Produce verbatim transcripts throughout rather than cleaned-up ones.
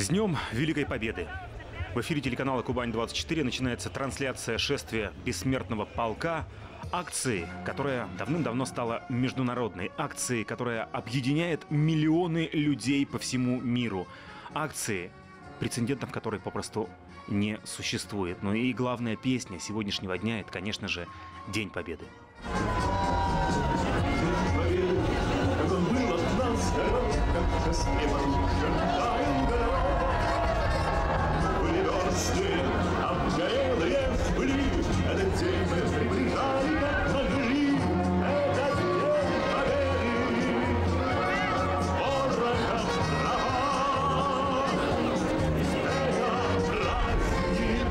С Днем Великой Победы! В эфире телеканала Кубань двадцать четыре начинается трансляция шествия бессмертного полка, акции, которая давным-давно стала международной, акции, которая объединяет миллионы людей по всему миру, акции, прецедентов которой попросту не существует. Ну и главная песня сегодняшнего дня — это, конечно же, День Победы. Этот день мы приближали, как могли. Это день победы. Ворохом трава. Это праздник.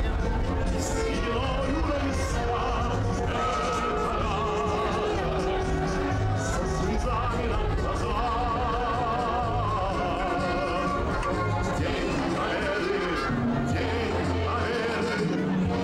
Силою на висках. Это пора. Со слезами на глазах. День победы. День победы.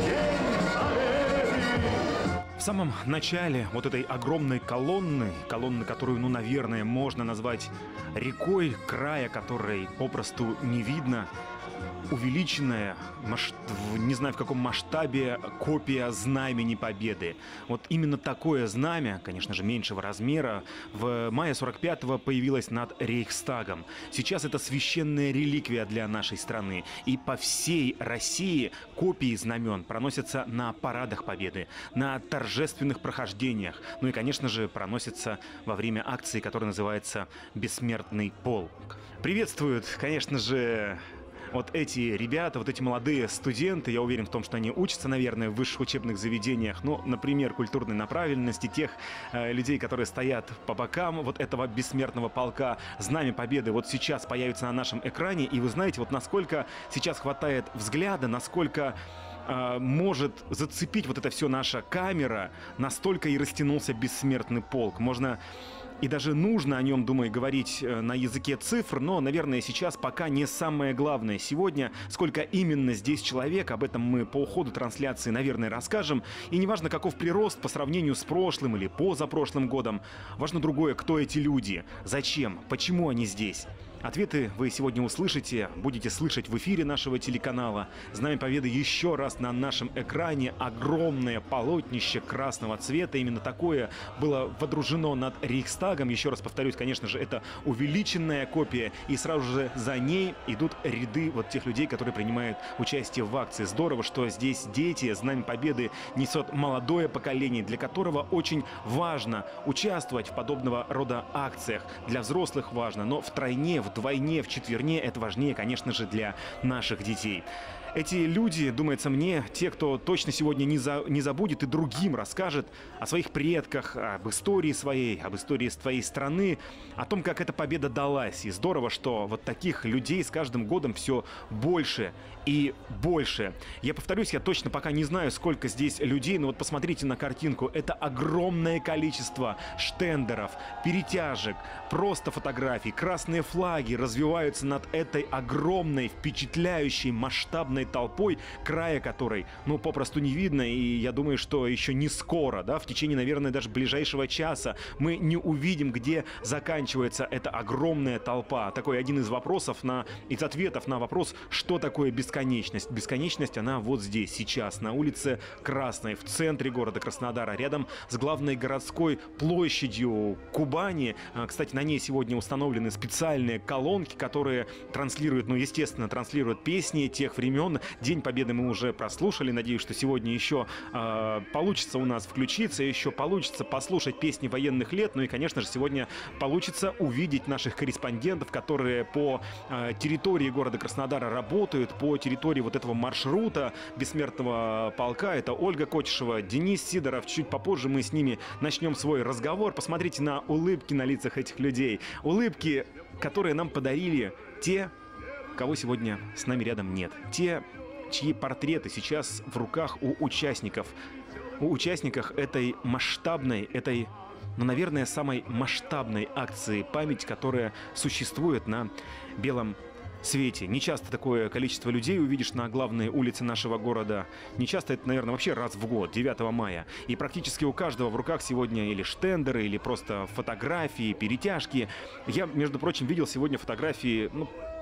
В самом начале вот этой огромной колонны, колонны, которую, ну, наверное, можно назвать рекой, края которой попросту не видно, увеличенная, масш... не знаю в каком масштабе, копия Знамени Победы. Вот именно такое знамя, конечно же, меньшего размера, в мае сорок пятого появилось над Рейхстагом. Сейчас это священная реликвия для нашей страны. И по всей России копии знамен проносятся на парадах Победы, на торжественных прохождениях. Ну и, конечно же, проносятся во время акции, которая называется «Бессмертный полк». Приветствуют, конечно же, вот эти ребята, вот эти молодые студенты. Я уверен в том, что они учатся, наверное, в высших учебных заведениях. Ну, например, культурной направленности, тех э, людей, которые стоят по бокам вот этого бессмертного полка. Знамя Победы вот сейчас появится на нашем экране. И вы знаете, вот насколько сейчас хватает взгляда, насколько э, может зацепить вот это все наша камера, настолько и растянулся бессмертный полк. Можно... И даже нужно о нем, думаю, говорить на языке цифр, но, наверное, сейчас пока не самое главное. Сегодня, сколько именно здесь человек, об этом мы по уходу трансляции, наверное, расскажем. И неважно, каков прирост по сравнению с прошлым или позапрошлым годом, важно другое: кто эти люди, зачем, почему они здесь. Ответы вы сегодня услышите, будете слышать в эфире нашего телеканала. Знамя Победы еще раз на нашем экране. Огромное полотнище красного цвета. Именно такое было водружено над Рейхстагом. Еще раз повторюсь, конечно же, это увеличенная копия. И сразу же за ней идут ряды вот тех людей, которые принимают участие в акции. Здорово, что здесь дети. Знамя Победы несет молодое поколение, для которого очень важно участвовать в подобного рода акциях. Для взрослых важно, но втройне, в вдвойне, вчетверне это важнее, конечно же, для наших детей. Эти люди, думается мне, те, кто точно сегодня не, за, не забудет и другим расскажет о своих предках, об истории своей, об истории своей страны, о том, как эта победа далась. И здорово, что вот таких людей с каждым годом все больше и больше. Я повторюсь, я точно пока не знаю, сколько здесь людей, но вот посмотрите на картинку. Это огромное количество штендеров, перетяжек, просто фотографий, красные флаги развиваются над этой огромной, впечатляющей, масштабной толпой, края которой, ну, попросту не видно. И я думаю, что еще не скоро, да, в течение, наверное, даже ближайшего часа мы не увидим, где заканчивается эта огромная толпа. Такой один из вопросов, на, из ответов на вопрос, что такое бесконечность. Бесконечность, она вот здесь, сейчас, на улице Красной, в центре города Краснодара, рядом с главной городской площадью Кубани. Кстати, на ней сегодня установлены специальные колонки, которые транслируют, ну, естественно, транслируют песни тех времен. День Победы мы уже прослушали. Надеюсь, что сегодня еще э, получится у нас включиться, еще получится послушать песни военных лет. Ну и, конечно же, сегодня получится увидеть наших корреспондентов, которые по э, территории города Краснодара работают, по территории вот этого маршрута бессмертного полка. Это Ольга Котишева, Денис Сидоров. Чуть попозже мы с ними начнем свой разговор. Посмотрите на улыбки на лицах этих людей. Улыбки, которые нам подарили те, кого сегодня с нами рядом нет. Те, чьи портреты сейчас в руках у участников. У участников этой масштабной, этой, ну, наверное, самой масштабной акции «Память», которая существует на белом свете. Не часто такое количество людей увидишь на главной улице нашего города. Не часто, это, наверное, вообще раз в год, девятого мая. И практически у каждого в руках сегодня или штендеры, или просто фотографии, перетяжки. Я, между прочим, видел сегодня фотографии, ну,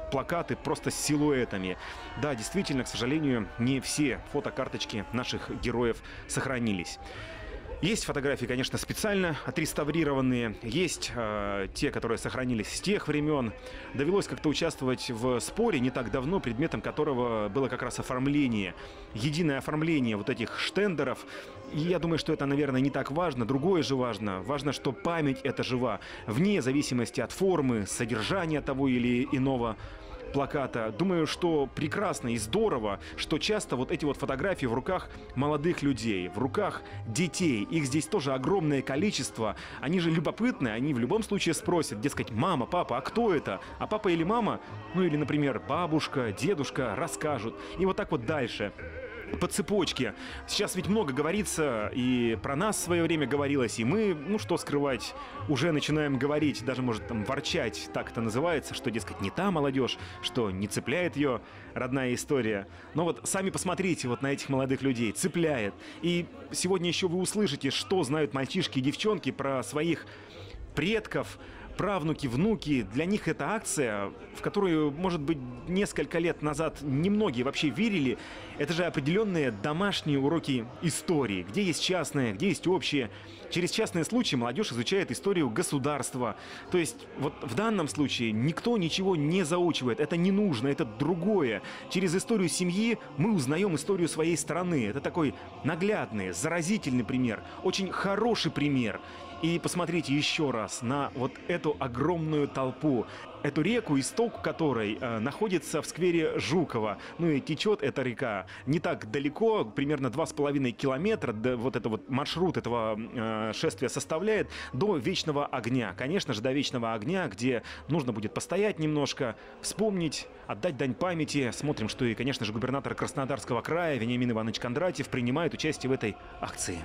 плакаты просто с силуэтами. Да, действительно, к сожалению, не все фотокарточки наших героев сохранились. Есть фотографии, конечно, специально отреставрированные, есть э, те, которые сохранились с тех времен. Довелось как-то участвовать в споре не так давно, предметом которого было как раз оформление, единое оформление вот этих штендеров. И я думаю, что это, наверное, не так важно. Другое же важно. Важно, что память эта жива, вне зависимости от формы, содержания того или иного плаката. Думаю, что прекрасно и здорово, что часто вот эти вот фотографии в руках молодых людей, в руках детей. Их здесь тоже огромное количество. Они же любопытные, они в любом случае спросят, дескать, мама, папа, а кто это? А папа или мама, ну или, например, бабушка, дедушка расскажут. И вот так вот дальше. По цепочке. Сейчас ведь много говорится, и про нас в свое время говорилось, и мы, ну что скрывать, уже начинаем говорить, даже, может, там, ворчать, так это называется, что, дескать, не та молодежь, что не цепляет ее родная история. Но вот сами посмотрите вот на этих молодых людей, цепляет. И сегодня еще вы услышите, что знают мальчишки и девчонки про своих предков, правнуки, внуки. Для них это акция, в которую, может быть, несколько лет назад немногие вообще верили. Это же определенные домашние уроки истории, где есть частные, где есть общие. Через частные случаи молодежь изучает историю государства. То есть вот в данном случае никто ничего не заучивает. Это не нужно, это другое. Через историю семьи мы узнаем историю своей страны. Это такой наглядный, заразительный пример. Очень хороший пример. И посмотрите еще раз на вот эту огромную толпу, эту реку, исток которой э, находится в сквере Жукова. Ну и течет эта река не так далеко, примерно два с половиной километра, да, вот это вот маршрут этого э, шествия составляет, до Вечного огня. Конечно же, до Вечного огня, где нужно будет постоять немножко, вспомнить, отдать дань памяти. Смотрим, что и, конечно же, губернатор Краснодарского края Вениамин Иванович Кондратьев принимает участие в этой акции.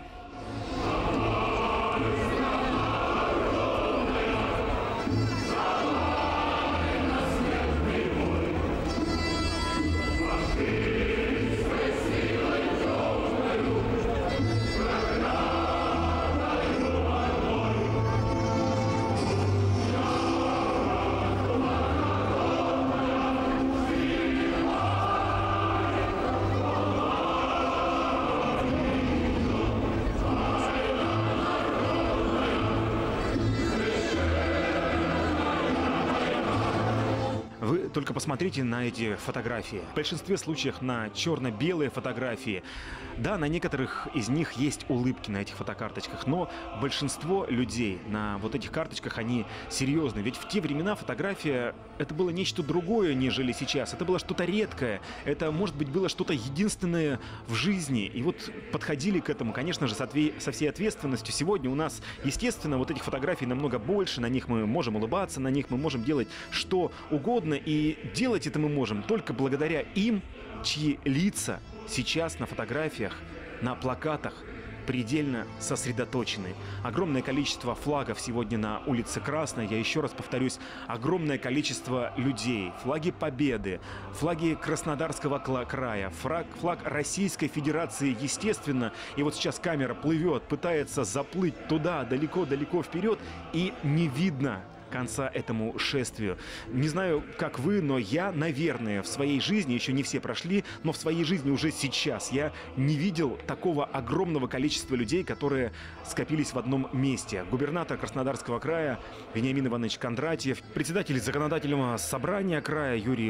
Только посмотрите на эти фотографии. В большинстве случаев на черно-белые фотографии. Да, на некоторых из них есть улыбки на этих фотокарточках, но большинство людей на вот этих карточках, они серьезные. Ведь в те времена фотография — это было нечто другое, нежели сейчас. Это было что-то редкое. Это, может быть, было что-то единственное в жизни. И вот подходили к этому, конечно же, со всей ответственностью. Сегодня у нас, естественно, вот этих фотографий намного больше. На них мы можем улыбаться, на них мы можем делать что угодно. И И делать это мы можем только благодаря им, чьи лица сейчас на фотографиях, на плакатах предельно сосредоточены. Огромное количество флагов сегодня на улице Красной. Я еще раз повторюсь, огромное количество людей. Флаги Победы, флаги Краснодарского края, флаг, флаг Российской Федерации, естественно. И вот сейчас камера плывет, пытается заплыть туда, далеко-далеко вперед, и не видно конца этому шествию. Не знаю, как вы, но я, наверное, в своей жизни, еще не все прошли, но в своей жизни уже сейчас я не видел такого огромного количества людей, которые скопились в одном месте. Губернатор Краснодарского края Вениамин Иванович Кондратьев, председатель законодательного собрания края Юрий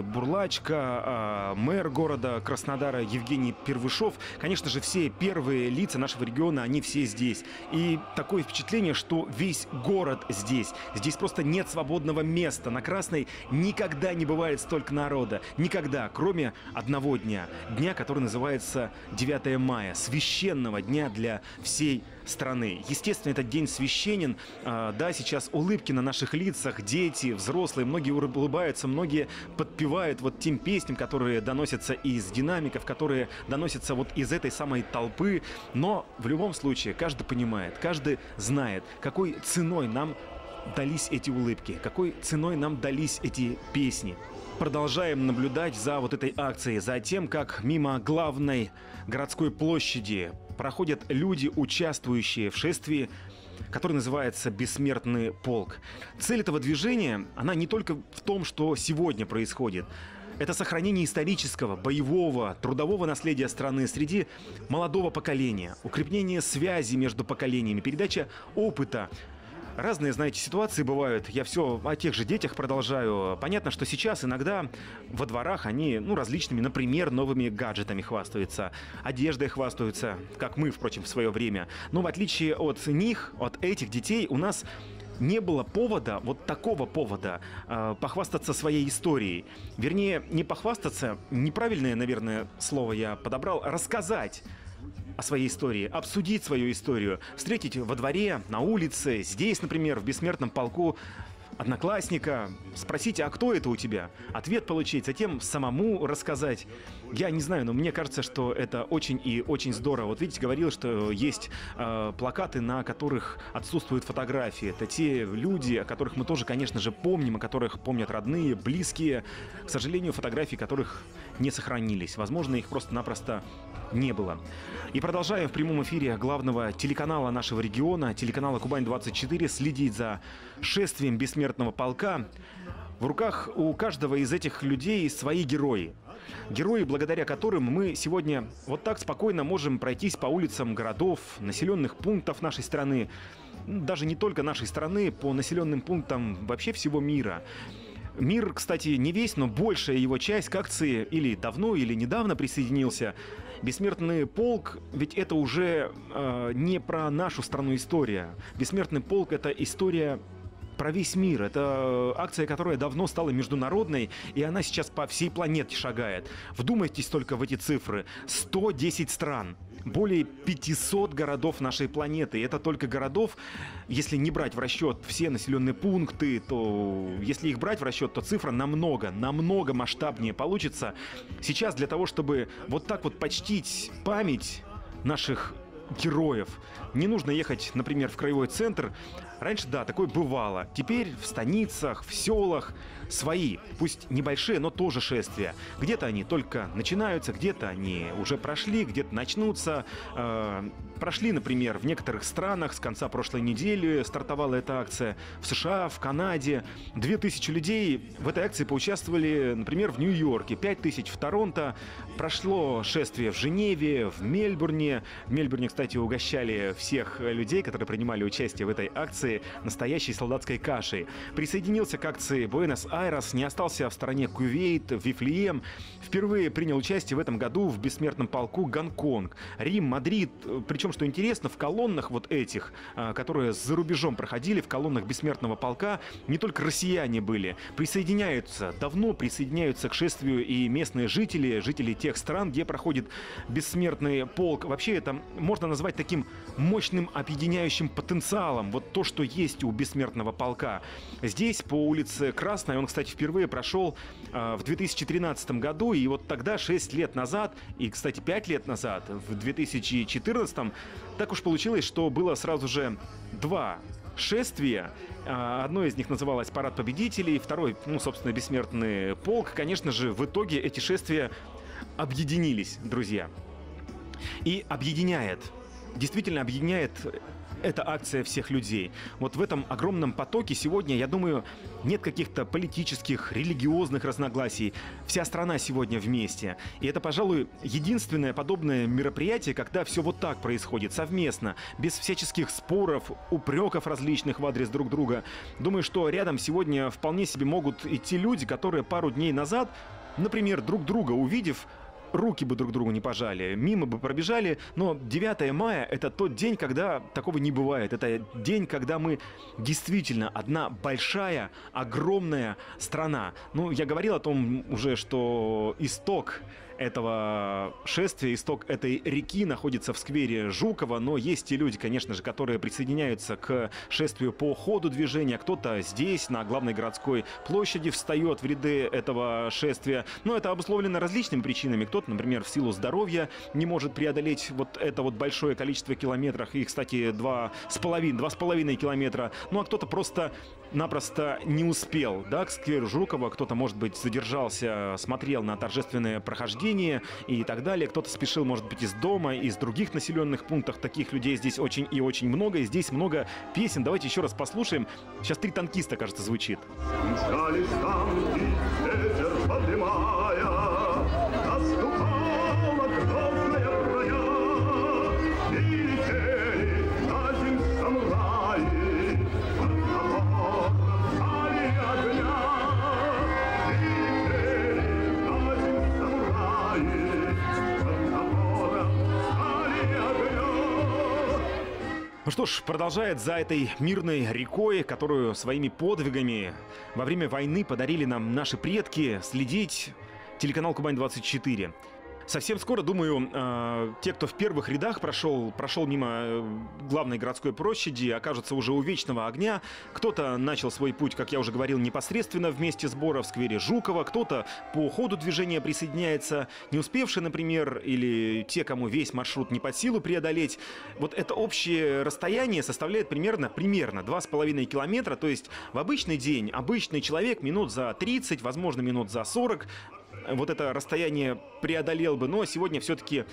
Бурлачко, мэр города Краснодара Евгений Первышов. Конечно же, все первые лица нашего региона, они все здесь. И такое впечатление, что весь город здесь. Здесь просто нет свободного места. На Красной никогда не бывает столько народа. Никогда, кроме одного дня. Дня, который называется девятое мая. Священного дня для всей страны. Естественно, этот день священен. Да, сейчас улыбки на наших лицах. Дети, взрослые, многие улыбаются, многие подпевают вот тем песням, которые доносятся из динамиков, которые доносятся вот из этой самой толпы. Но в любом случае, каждый понимает, каждый знает, какой ценой нам дались эти улыбки, какой ценой нам дались эти песни. Продолжаем наблюдать за вот этой акцией, за тем, как мимо главной городской площади проходят люди, участвующие в шествии который называется «Бессмертный полк». Цель этого движения, она не только в том, что сегодня происходит. Это сохранение исторического, боевого, трудового наследия страны среди молодого поколения, укрепление связи между поколениями, передача опыта. Разные, знаете, ситуации бывают. Я все о тех же детях продолжаю. Понятно, что сейчас иногда во дворах они, ну, различными, например, новыми гаджетами хвастаются, одеждой хвастаются, как мы, впрочем, в свое время. Но в отличие от них, от этих детей, у нас не было повода, вот такого повода, э, похвастаться своей историей. Вернее, не похвастаться, неправильное, наверное, слово я подобрал, рассказать о своей истории, обсудить свою историю, встретить во дворе, на улице, здесь, например, в Бессмертном полку одноклассника, спросить, а кто это у тебя? Ответ получить, затем самому рассказать. Я не знаю, но мне кажется, что это очень и очень здорово. Вот видите, говорил, что есть э, плакаты, на которых отсутствуют фотографии. Это те люди, о которых мы тоже, конечно же, помним, о которых помнят родные, близкие. К сожалению, фотографии которых не сохранились. Возможно, их просто-напросто не было. И продолжаем в прямом эфире главного телеканала нашего региона, телеканала Кубань двадцать четыре, следить за шествием Бессмертного полка. В руках у каждого из этих людей свои герои. Герои, благодаря которым мы сегодня вот так спокойно можем пройтись по улицам городов, населенных пунктов нашей страны. Даже не только нашей страны, по населенным пунктам вообще всего мира. Мир, кстати, не весь, но большая его часть к акции или давно, или недавно присоединился. Бессмертный полк, ведь это уже э, не про нашу страну история. Бессмертный полк — это история про весь мир. Это акция, которая давно стала международной, и она сейчас по всей планете шагает. Вдумайтесь только в эти цифры. сто десять стран. Более пятисот городов нашей планеты. И это только городов, если не брать в расчет все населенные пункты, то если их брать в расчет, то цифра намного, намного масштабнее получится. Сейчас для того, чтобы вот так вот почтить память наших героев, не нужно ехать, например, в краевой центр. Раньше, да, такое бывало. Теперь в станицах, в селах свои, пусть небольшие, но тоже шествия. Где-то они только начинаются, где-то они уже прошли, где-то начнутся. Э, прошли, например, в некоторых странах с конца прошлой недели стартовала эта акция. В США, в Канаде. Две тысячи людей в этой акции поучаствовали, например, в Нью-Йорке. Пять тысяч в Торонто. Прошло шествие в Женеве, в Мельбурне. В Мельбурне, кстати, угощали всех людей, которые принимали участие в этой акции, настоящей солдатской кашей. Присоединился к акции Буэнос-Айрес, не остался в стороне Кувейт, Вифлеем. Впервые принял участие в этом году в Бессмертном полку Гонконг, Рим, Мадрид. Причем, что интересно, в колоннах вот этих, которые за рубежом проходили, в колоннах Бессмертного полка, не только россияне были. Присоединяются, давно присоединяются к шествию и местные жители, жители тех стран, где проходит Бессмертный полк. Вообще это можно назвать таким мощным объединяющим потенциалом. Вот то, что есть у Бессмертного полка. Здесь, по улице Красной, он, кстати, впервые прошел э, в две тысячи тринадцатом году, и вот тогда, шесть лет назад, и, кстати, пять лет назад, в две тысячи четырнадцатом, так уж получилось, что было сразу же два шествия. Одно из них называлось «Парад победителей», второй, ну, собственно, Бессмертный полк. Конечно же, в итоге эти шествия объединились, друзья. И объединяет, действительно объединяет эта акция всех людей. Вот в этом огромном потоке сегодня, я думаю, нет каких-то политических, религиозных разногласий. Вся страна сегодня вместе. И это, пожалуй, единственное подобное мероприятие, когда все вот так происходит, совместно, без всяческих споров, упреков различных в адрес друг друга. Думаю, что рядом сегодня вполне себе могут идти люди, которые пару дней назад, например, друг друга увидев, руки бы друг другу не пожали, мимо бы пробежали, но девятое мая — это тот день, когда такого не бывает. Это день, когда мы действительно одна большая, огромная страна. Ну, я говорил о том уже, что исток этого шествия, исток этой реки находится в сквере Жукова, но есть и люди, конечно же, которые присоединяются к шествию по ходу движения. Кто-то здесь, на главной городской площади, встает в ряды этого шествия. Но это обусловлено различными причинами. Кто-то, например, в силу здоровья не может преодолеть вот это вот большое количество километров. Их, кстати, два с половиной, два с половиной километра. Ну, а кто-то просто напросто не успел, да, к скверу Жукова. Кто-то, может быть, задержался, смотрел на торжественное прохождение учреждения и так далее. Кто-то спешил, может быть, из дома, из других населенных пунктов. Таких людей здесь очень и очень много. И здесь много песен. Давайте еще раз послушаем. Сейчас «Три танкиста», кажется, звучит. Мчались танки, ветер поднимая, наступала грозная броня, и летели на земь самураи, под напором стали огня. И летели на земь самураи, под напором стали огня. Ну что ж, продолжает за этой мирной рекой, которую своими подвигами во время войны подарили нам наши предки, следить телеканал Кубань двадцать четыре. Совсем скоро, думаю, э, те, кто в первых рядах прошел, прошел мимо э, главной городской площади, окажутся уже у вечного огня. Кто-то начал свой путь, как я уже говорил, непосредственно в месте сбора в сквере Жукова, кто-то по ходу движения присоединяется, не успевший, например, или те, кому весь маршрут не под силу преодолеть. Вот это общее расстояние составляет примерно, примерно два с половиной километра, то есть в обычный день обычный человек минут за тридцать, возможно, минут за сорок, вот это расстояние преодолел бы, но сегодня все-таки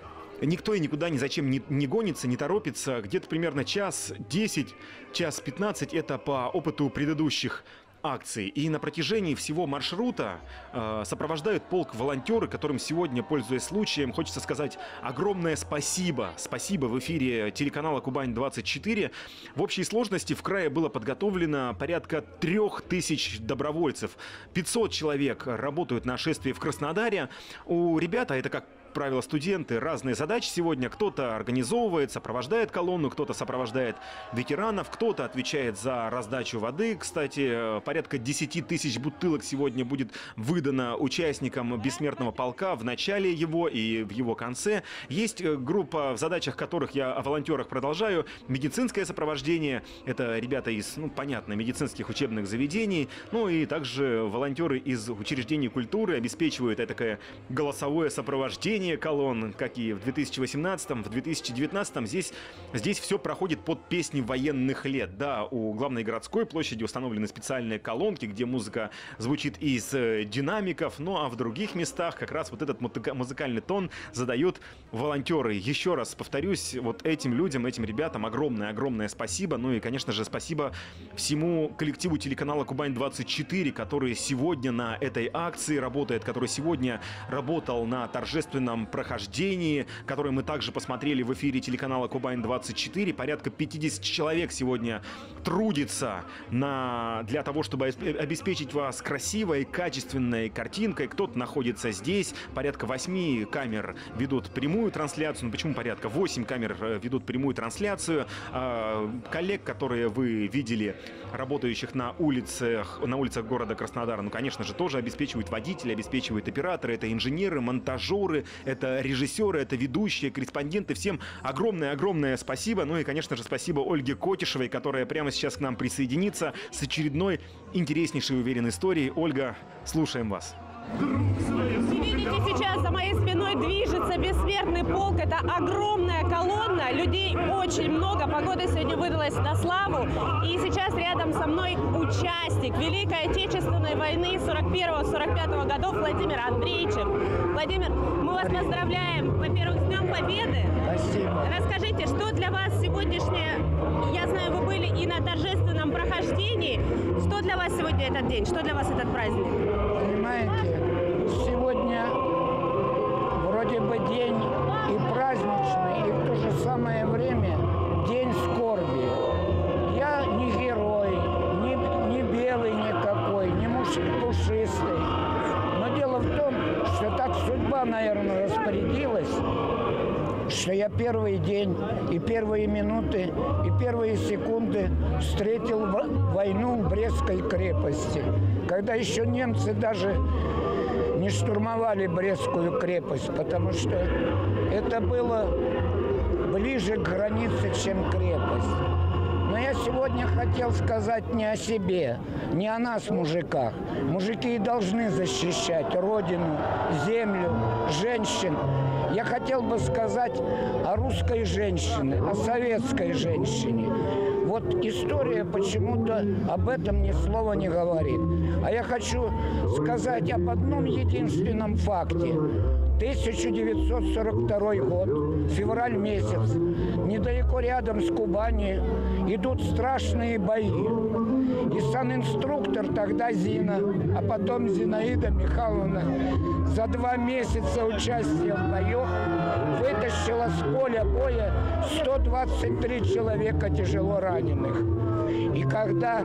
никто и никуда ни зачем не, не гонится, не торопится. Где-то примерно час десять, час пятнадцать — это по опыту предыдущих акций. И на протяжении всего маршрута э, сопровождают полк волонтеры, которым сегодня, пользуясь случаем, хочется сказать огромное спасибо. Спасибо в эфире телеканала Кубань двадцать четыре. В общей сложности в крае было подготовлено порядка трех тысяч добровольцев. пятьсот человек работают на шествии в Краснодаре. У ребят, а это как правило, студенты, разные задачи сегодня. Кто-то организовывает, сопровождает колонну, кто-то сопровождает ветеранов, кто-то отвечает за раздачу воды. Кстати, порядка десяти тысяч бутылок сегодня будет выдано участникам бессмертного полка в начале его и в его конце. Есть группа, в задачах которых я о волонтерах продолжаю. Медицинское сопровождение. Это ребята из, ну, понятно, медицинских учебных заведений. Ну и также волонтеры из учреждений культуры обеспечивают этакое голосовое сопровождение колонн, как и в две тысячи восемнадцатом, в две тысячи девятнадцатом. Здесь, здесь все проходит под песни военных лет. Да, у главной городской площади установлены специальные колонки, где музыка звучит из э, динамиков, ну а в других местах как раз вот этот музыкальный тон задают волонтеры. Еще раз повторюсь, вот этим людям, этим ребятам огромное-огромное спасибо. Ну и, конечно же, спасибо всему коллективу телеканала Кубань двадцать четыре, который сегодня на этой акции работает, который сегодня работал на торжественном прохождении, которое мы также посмотрели в эфире телеканала Кубань двадцать четыре. Порядка пятьдесят человек сегодня трудится на... для того, чтобы обеспечить вас красивой, качественной картинкой. Кто-то находится здесь. Порядка восьми камер ведут прямую трансляцию. Ну почему порядка? Восемь камер ведут прямую трансляцию. Коллег, которые вы видели, работающих на улицах, на улицах города Краснодара, ну, конечно же, тоже обеспечивают водители, обеспечивают операторы, это инженеры, монтажеры, это режиссеры, это ведущие, корреспонденты. Всем огромное-огромное спасибо. Ну и, конечно же, спасибо Ольге Котишевой, которая прямо сейчас к нам присоединится с очередной интереснейшей, уверенной историей. Ольга, слушаем вас. Вы видите, сейчас за моей спиной движется бессмертный полк. Это огромная колонна, людей очень много. Погода сегодня выдалась на славу. И сейчас рядом со мной участник Великой Отечественной войны сорок первого — сорок пятого годов Владимир Андреевичев. Владимир, мы вас поздравляем, во-первых, с Днем Победы. Спасибо. Расскажите, что для вас сегодняшнее, я знаю, вы были и на торжественном прохождении. Что для вас сегодня этот день? Что для вас этот праздник? Понимаете, сегодня вроде бы день и праздничный, и в то же самое время день скорби. Я не герой, не, не белый никакой, не муж пушистый. Но дело в том, что так судьба, наверное, распорядилась, что я первый день и первые минуты, и первые секунды встретил войну в Брестской крепости, когда еще немцы даже не штурмовали Брестскую крепость, потому что это было ближе к границе, чем крепость. Но я сегодня хотел сказать не о себе, не о нас, мужиках. Мужики и должны защищать родину, землю, женщин. Я хотел бы сказать о русской женщине, о советской женщине. Вот история почему-то об этом ни слова не говорит. А я хочу сказать об одном единственном факте. тысяча девятьсот сорок второй год, февраль месяц, недалеко рядом с Кубанью идут страшные бои. И санинструктор тогда Зина, а потом Зинаида Михайловна за два месяца участия в боях вытащила с поля боя сто двадцать три человека тяжело раненых. И когда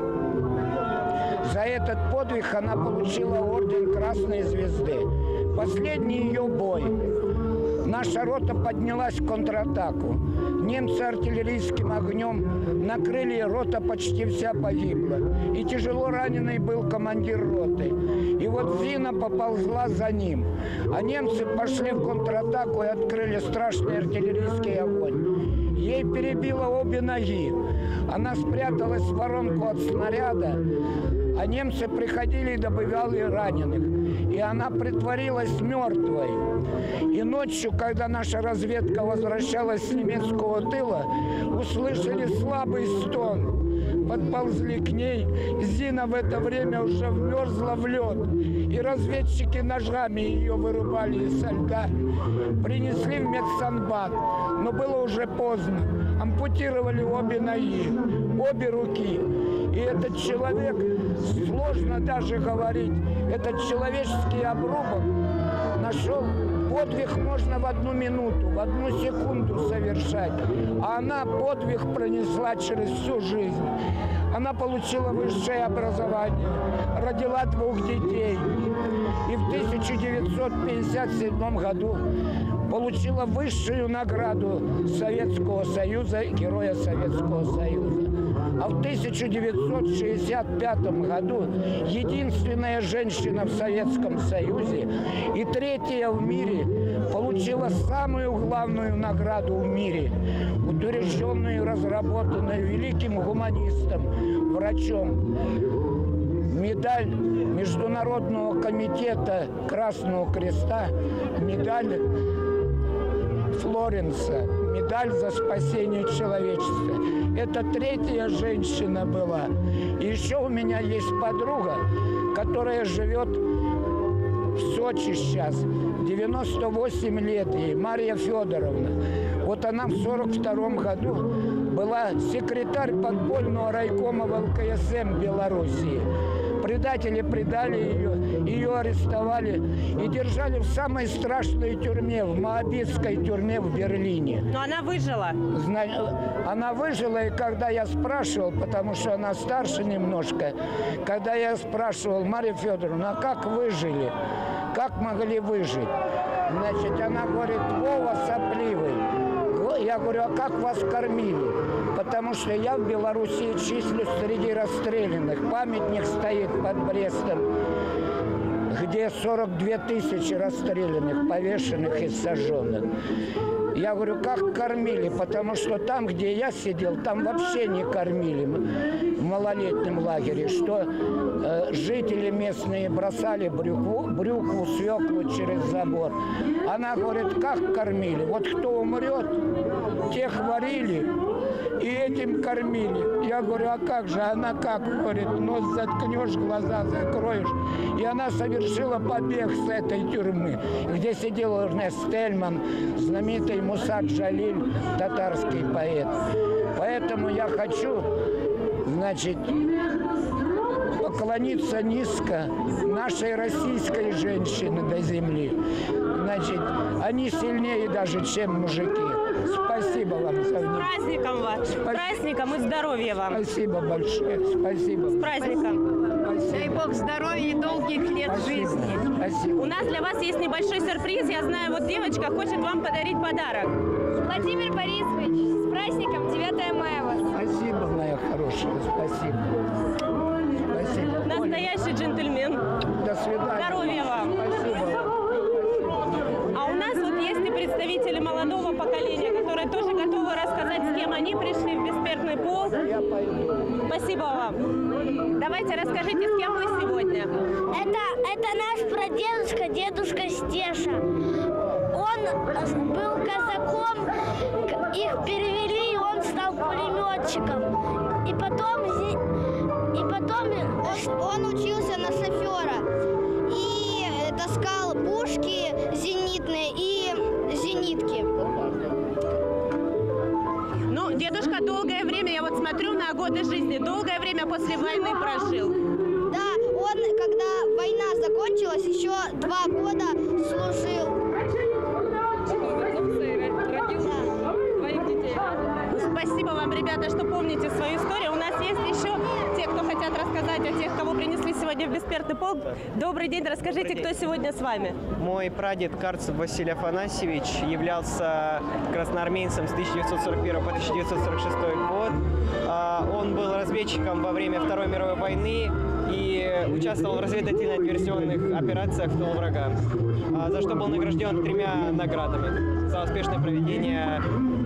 за этот подвиг она получила орден Красной Звезды. Последний ее бой. Наша рота поднялась в контратаку. Немцы артиллерийским огнем накрыли, рота почти вся погибла. И тяжело раненый был командир роты. И вот Зина поползла за ним. А немцы пошли в контратаку и открыли страшный артиллерийский огонь. Ей перебило обе ноги. Она спряталась в воронку от снаряда, а немцы приходили и добывали раненых. И она притворилась мертвой. И ночью, когда наша разведка возвращалась с немецкого тыла, услышали слабый стон. Подползли к ней. Зина в это время уже вмерзла в лед. И разведчики ножами ее вырубали из льда. Принесли в медсанбат. Но было уже поздно. Ампутировали обе ноги, обе руки. И этот человек, сложно даже говорить, этот человеческий обрубок нашел. Подвиг можно в одну минуту, в одну секунду совершать. А она подвиг пронесла через всю жизнь. Она получила высшее образование, родила двух детей. И в тысяча девятьсот пятьдесят седьмом году получила высшую награду Советского Союза, Героя Советского Союза. А в тысяча девятьсот шестьдесят пятом году единственная женщина в Советском Союзе и третья в мире получила самую главную награду в мире, утвержденную и разработанную великим гуманистом, врачом. Медаль Международного комитета Красного Креста, медаль Флоренса, медаль за спасение человечества. Это третья женщина была. И еще у меня есть подруга, которая живет в Сочи сейчас, девяносто восемь лет ей, Мария Федоровна. Вот она в сорок втором году была секретарь подпольного райкома в эл ка эс эм Белоруссии. Предатели предали ее, ее арестовали и держали в самой страшной тюрьме, в Моабитской тюрьме в Берлине. Но она выжила. Она выжила, и когда я спрашивал, потому что она старше немножко, когда я спрашивал: Мария Федоровна, а как выжили? Как могли выжить? Значит, она говорит: Вова сопливый. Я говорю: а как вас кормили? Потому что я в Белоруссии числюсь среди расстрелянных. Памятник стоит под Брестом, где сорок две тысячи расстрелянных, повешенных и сожженных. Я говорю: как кормили? Потому что там, где я сидел, там вообще не кормили в малолетнем лагере. Что э, жители местные бросали брюкву, брюкву, свеклу через забор. Она говорит: как кормили? Вот кто умрет, тех варили и этим кормили. Я говорю: а как же? Она как? Говорит: нос заткнешь, глаза закроешь. И она совершила побег с этой тюрьмы, где сидел Эрнест Тельман, знаменитый Мусак Джалиль, татарский поэт. Поэтому я хочу, значит, поклониться низко нашей российской женщине до земли. Значит, они сильнее даже, чем мужики. Спасибо вам за внимание. С праздником вас! С праздником и здоровья вам! Спасибо большое. Спасибо. С праздником! Спасибо. Дай Бог здоровья и долгих лет Спасибо. жизни. Спасибо. У нас для вас есть небольшой сюрприз. Я знаю, вот девочка хочет вам подарить подарок. Владимир Борисович, с праздником девятое мая вас. Спасибо, моя хорошая. Спасибо. Спасибо. Настоящий джентльмен. До свидания. Здоровья вам. Спасибо. А у нас вот есть и представители молодого поколения, которые тоже готовы рассказать, с кем они пришли в бессмертный полк. Я пойду. Спасибо вам. Давайте расскажите, с кем вы сегодня. Это, это наш прадедушка, дедушка Стеша. Он был казаком, их перевели, и он стал пулеметчиком. И потом, зи- и потом Он, он учился на шофера и таскал пушки зенитные и зенитки. Ну, дедушка долгое время, я вот смотрю на годы жизни, долгое время после войны прожил. Да, он, когда война закончилась, еще два года служил. Спасибо вам, ребята, что помните свою историю. У нас есть еще те, кто хотят рассказать о тех, кого принесли сегодня в бессмертный полк. Добрый день, расскажите, Добрый день. кто сегодня с вами? Мой прадед Карцев Василий Афанасьевич являлся красноармейцем с тысяча девятьсот сорок первого по тысяча девятьсот сорок шестой год. А, Он был разведчиком во время Второй мировой войны и участвовал в разведывательно-диверсионных операциях в тылу врага, а, за что был награжден тремя наградами за успешное проведение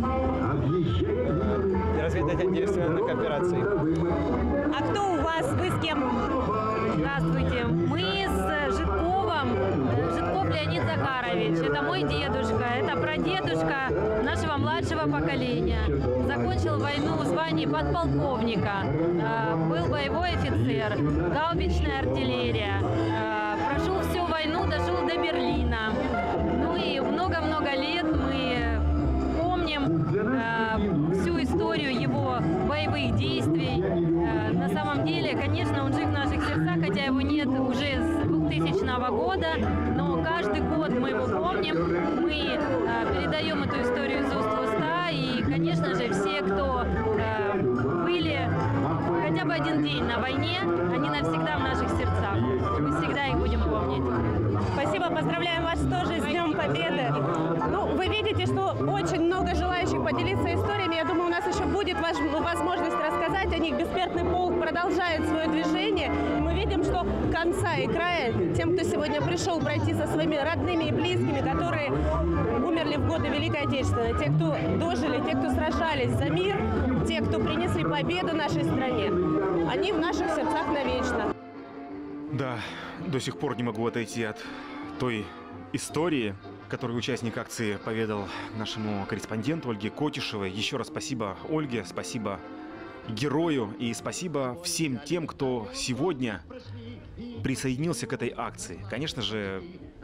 разведывательно-диверсионных операций. А кто у вас? Вы с кем? Здравствуйте. Мы с Житковым. Житков Леонид Захарович. Это мой дедушка. Это прадедушка нашего младшего поколения. Закончил войну в звании подполковника. Э, Был боевой офицер. Гаубичная артиллерия. Э, Прошел всю войну, дошел до Берлина. Ну и много-много лет мы помним э, всю историю его боевых действий. Э, На самом деле, конечно, он жив в наших сердцах, хотя его нет уже с двухтысячного года, но каждый год мы его помним, мы э, передаем эту историю из уст в уста, и, конечно же, все, кто э, были хотя бы один день на войне, они навсегда в наших сердцах. Мы всегда их будем помнить. Спасибо, поздравляем вас тоже с Днем Победы. Ну, вы видите, что очень много желающих поделиться историями. Я думаю, у нас еще будет вож- возможность рассказать о них. Бессмертный полк продолжает свое движение. И мы видим, что конца и края тем, кто сегодня пришел пройти со своими родными и близкими, которые умерли в годы Великой Отечественной, те, кто дожили, те, кто сражались за мир, те, кто принесли победу нашей стране, они в наших сердцах навечно. Да, до сих пор не могу отойти от той истории, которую участник акции поведал нашему корреспонденту Ольге Котишевой. Еще раз спасибо Ольге, спасибо герою и спасибо всем тем, кто сегодня присоединился к этой акции. Конечно же,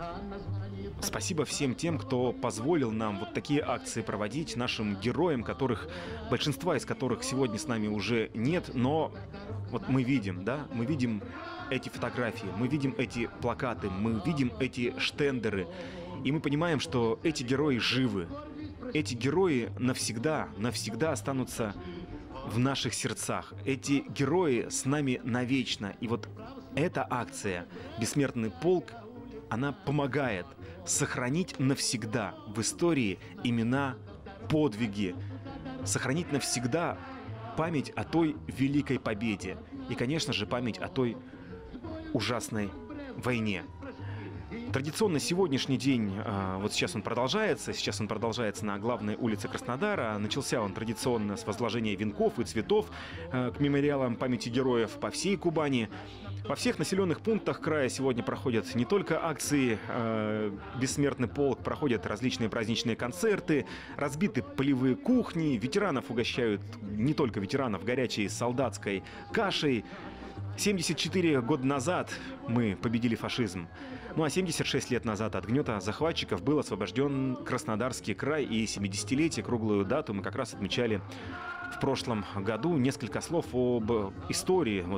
спасибо всем тем, кто позволил нам вот такие акции проводить, нашим героям, которых, большинства из которых сегодня с нами уже нет, но вот мы видим, да, мы видим эти фотографии, мы видим эти плакаты, мы видим эти штендеры, и мы понимаем, что эти герои живы. Эти герои навсегда, навсегда останутся в наших сердцах. Эти герои с нами навечно. И вот эта акция «Бессмертный полк», она помогает сохранить навсегда в истории имена, подвиги, сохранить навсегда память о той великой победе и, конечно же, память о той ужасной войне. Традиционно сегодняшний день, вот сейчас он продолжается, сейчас он продолжается на главной улице Краснодара. Начался он традиционно с возложения венков и цветов к мемориалам памяти героев по всей Кубани. Во всех населенных пунктах края сегодня проходят не только акции «Бессмертный полк», проходят различные праздничные концерты, разбиты полевые кухни, ветеранов угощают, не только ветеранов, горячей солдатской кашей. семьдесят четыре года назад мы победили фашизм. Ну а семьдесят шесть лет назад от гнета захватчиков был освобожден Краснодарский край, и семидесятилетие, круглую дату, мы как раз отмечали в прошлом году. Несколько слов об истории вот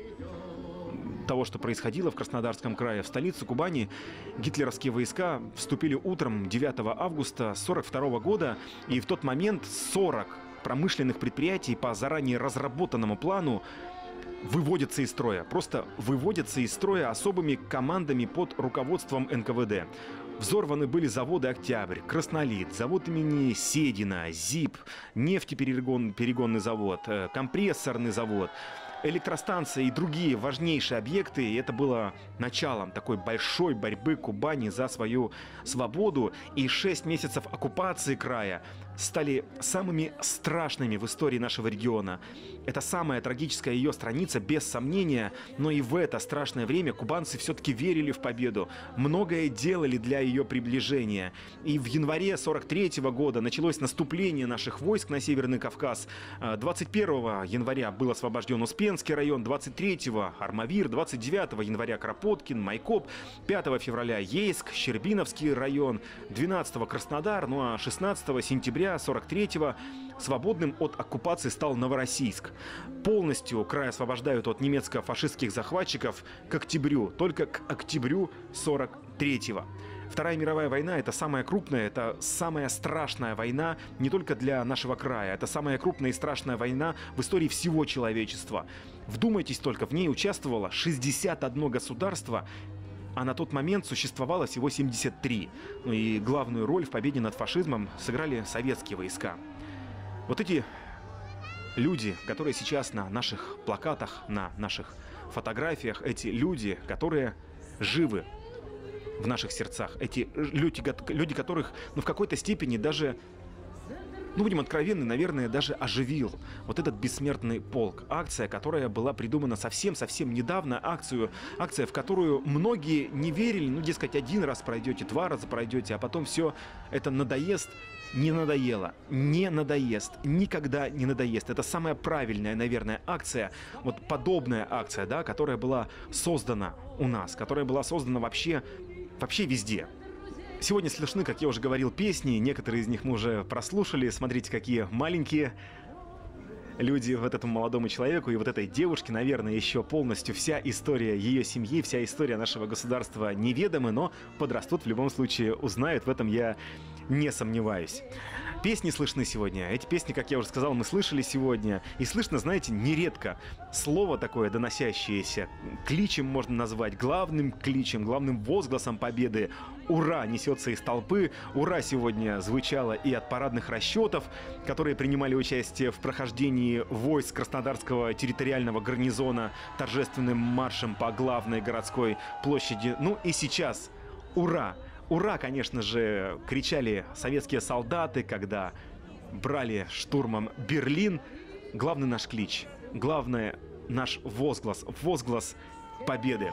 того, что происходило в Краснодарском крае. В столицу Кубани гитлеровские войска вступили утром девятого августа сорок второго года, и в тот момент сорок промышленных предприятий по заранее разработанному плану выводятся из строя. Просто выводятся из строя особыми командами под руководством эн ка вэ дэ. Взорваны были заводы «Октябрь», «Краснолит», завод имени Седина, ЗИП, нефтеперегонный завод, компрессорный завод, электростанция и другие важнейшие объекты. И это было началом такой большой борьбы Кубани за свою свободу. И шесть месяцев оккупации края стали самыми страшными в истории нашего региона. Это самая трагическая ее страница, без сомнения, но и в это страшное время кубанцы все-таки верили в победу, многое делали для ее приближения. И в январе сорок третьего года началось наступление наших войск на Северный Кавказ. двадцать первого января был освобожден Успенский район, двадцать третьего Армавир, двадцать девятого января Кропоткин, Майкоп, пятого февраля Ейск, Щербиновский район, двенадцатого Краснодар, ну а шестнадцатого сентября сорок третьего свободным от оккупации стал Новороссийск. Полностью край освобождают от немецко-фашистских захватчиков к октябрю, только к октябрю сорок третьего. Вторая мировая война – это самая крупная, это самая страшная война не только для нашего края, это самая крупная и страшная война в истории всего человечества. Вдумайтесь только, в ней участвовало шестьдесят одно государство, а на тот момент существовало всего семьдесят три. Ну и главную роль в победе над фашизмом сыграли советские войска. Вот эти люди, которые сейчас на наших плакатах, на наших фотографиях, эти люди, которые живы в наших сердцах, эти люди, люди которых, ну, в какой-то степени даже, ну, будем откровенны, наверное, даже оживил вот этот бессмертный полк. Акция, которая была придумана совсем-совсем недавно. Акцию, акция, в которую многие не верили. Ну, дескать, один раз пройдете, два раза пройдете, а потом все это надоест. Не надоело, не надоест, никогда не надоест. Это самая правильная, наверное, акция, вот подобная акция, да, которая была создана у нас, которая была создана вообще, вообще везде. Сегодня слышны, как я уже говорил, песни, некоторые из них мы уже прослушали. Смотрите, какие маленькие люди вот этому молодому человеку и вот этой девушке, наверное, еще полностью вся история ее семьи, вся история нашего государства неведомы, но подрастут, в любом случае узнают, в этом я не сомневаюсь. Песни слышны сегодня. Эти песни, как я уже сказал, мы слышали сегодня. И слышно, знаете, нередко слово такое доносящееся, кличем можно назвать, главным кличем, главным возгласом победы. «Ура!» несется из толпы. «Ура!» сегодня звучало и от парадных расчетов, которые принимали участие в прохождении войск Краснодарского территориального гарнизона торжественным маршем по главной городской площади. Ну и сейчас «Ура!» «Ура!», конечно же, кричали советские солдаты, когда брали штурмом Берлин. Главный наш клич, главное наш возглас, возглас победы.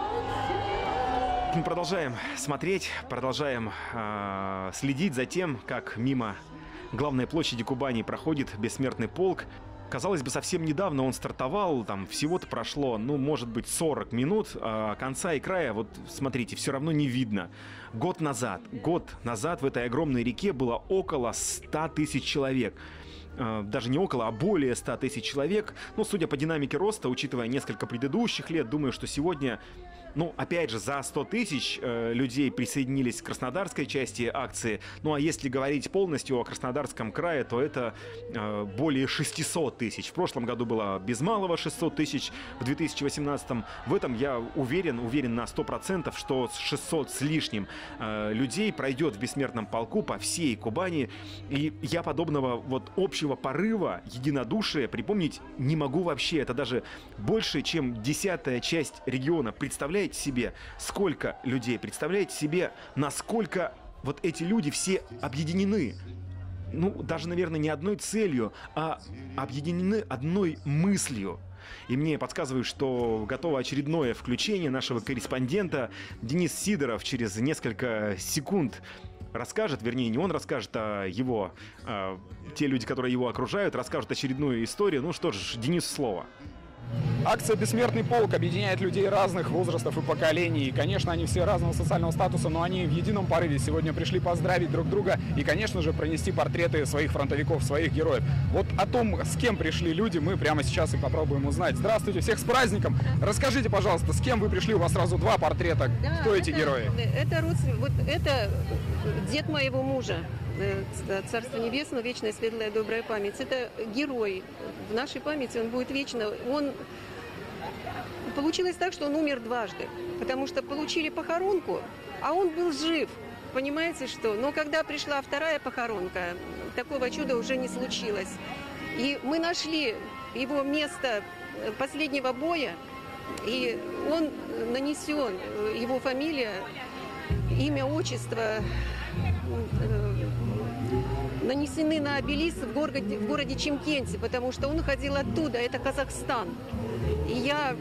Мы продолжаем смотреть, продолжаем э, следить за тем, как мимо главной площади Кубани проходит бессмертный полк. Казалось бы, совсем недавно он стартовал, там всего-то прошло, ну, может быть, сорок минут, а конца и края, вот смотрите, все равно не видно. Год назад, год назад в этой огромной реке было около ста тысяч человек. Даже не около, а более ста тысяч человек. Ну, судя по динамике роста, учитывая несколько предыдущих лет, думаю, что сегодня, ну, опять же, за сто тысяч э, людей присоединились к краснодарской части акции. Ну, а если говорить полностью о Краснодарском крае, то это э, более шестисот тысяч. В прошлом году было без малого шестьсот тысяч, в две тысячи восемнадцатом. В этом я уверен, уверен на сто процентов, что шестьсот с лишним э, людей пройдет в бессмертном полку по всей Кубани. И я подобного вот общего порыва, единодушия припомнить не могу вообще. Это даже больше, чем десятая часть региона. Представляете себе, сколько людей? Представляете себе, насколько вот эти люди все объединены? Ну, даже, наверное, не одной целью, а объединены одной мыслью. И мне подсказывают, что готово очередное включение нашего корреспондента. Денис Сидоров через несколько секунд расскажет, вернее, не он расскажет, а его, а, те люди, которые его окружают, расскажут очередную историю. Ну что ж, Денис, слово. Акция «Бессмертный полк» объединяет людей разных возрастов и поколений. И, конечно, они все разного социального статуса, но они в едином порыве сегодня пришли поздравить друг друга и, конечно же, пронести портреты своих фронтовиков, своих героев. Вот о том, с кем пришли люди, мы прямо сейчас и попробуем узнать. Здравствуйте, всех с праздником! Расскажите, пожалуйста, с кем вы пришли? У вас сразу два портрета. Да, кто это, эти герои? Это, родствен... вот это дед моего мужа. Царство Небесное, вечная, светлая, добрая память. Это герой. В нашей памяти он будет вечно. Он... Получилось так, что он умер дважды, потому что получили похоронку, а он был жив. Понимаете, что? Но когда пришла вторая похоронка, такого чуда уже не случилось. И мы нашли его место последнего боя, и он нанесен, его фамилия, имя, отчество нанесены на обелиск в городе, в городе Чимкенте, потому что он ходил оттуда, это Казахстан. И я...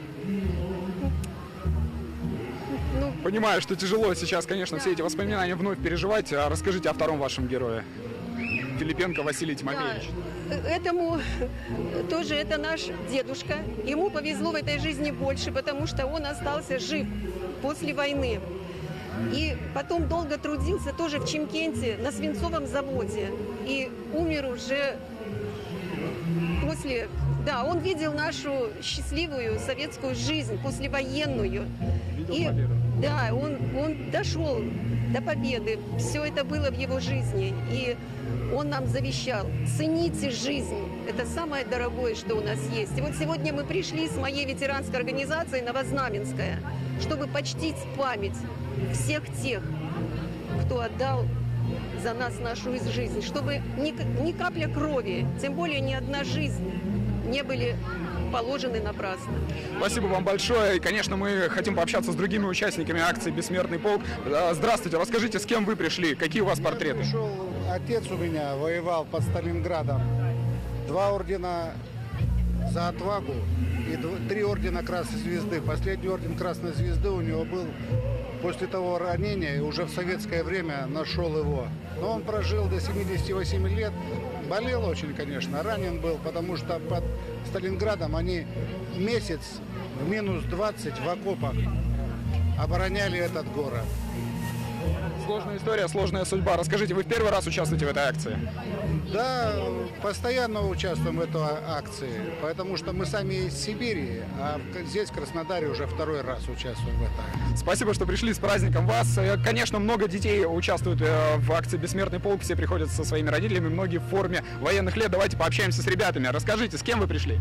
Ну, Понимаю, что тяжело сейчас, конечно, да. все эти воспоминания вновь переживать. А расскажите о втором вашем герое. Филипенко Василий Тимофеевич. Да, этому тоже это наш дедушка. Ему повезло в этой жизни больше, потому что он остался жив после войны. И потом долго трудился тоже в Чимкенте на свинцовом заводе. И умер уже после... Да, он видел нашу счастливую советскую жизнь, послевоенную. Видел И, победу. да, он, он дошел до победы. Все это было в его жизни. И он нам завещал: цените жизнь. Это самое дорогое, что у нас есть. И вот сегодня мы пришли с моей ветеранской организацией «Новознаменская», чтобы почтить память всех тех, кто отдал за нас нашу жизнь, чтобы ни, ни капля крови, тем более ни одна жизнь не были положены напрасно. Спасибо вам большое. И, конечно, мы хотим пообщаться с другими участниками акции «Бессмертный полк». Здравствуйте, расскажите, с кем вы пришли, какие у вас портреты? Я пришел, отец у меня воевал под Сталинградом. Два ордена за отвагу и дв- три ордена Красной Звезды. Последний орден Красной Звезды у него был после того ранения, и уже в советское время нашел его. Но он прожил до семидесяти восьми лет. Болел очень, конечно, ранен был, потому что под Сталинградом они месяц в минус двадцать в окопах обороняли этот город. Сложная история, сложная судьба. Расскажите, вы в первый раз участвуете в этой акции? Да, постоянно участвуем в этой акции, потому что мы сами из Сибири, а здесь, в Краснодаре, уже второй раз участвуем в этой. Спасибо, что пришли, с праздником вас. Конечно, много детей участвуют в акции «Бессмертный полк», все приходят со своими родителями, многие в форме военных лет. Давайте пообщаемся с ребятами. Расскажите, с кем вы пришли?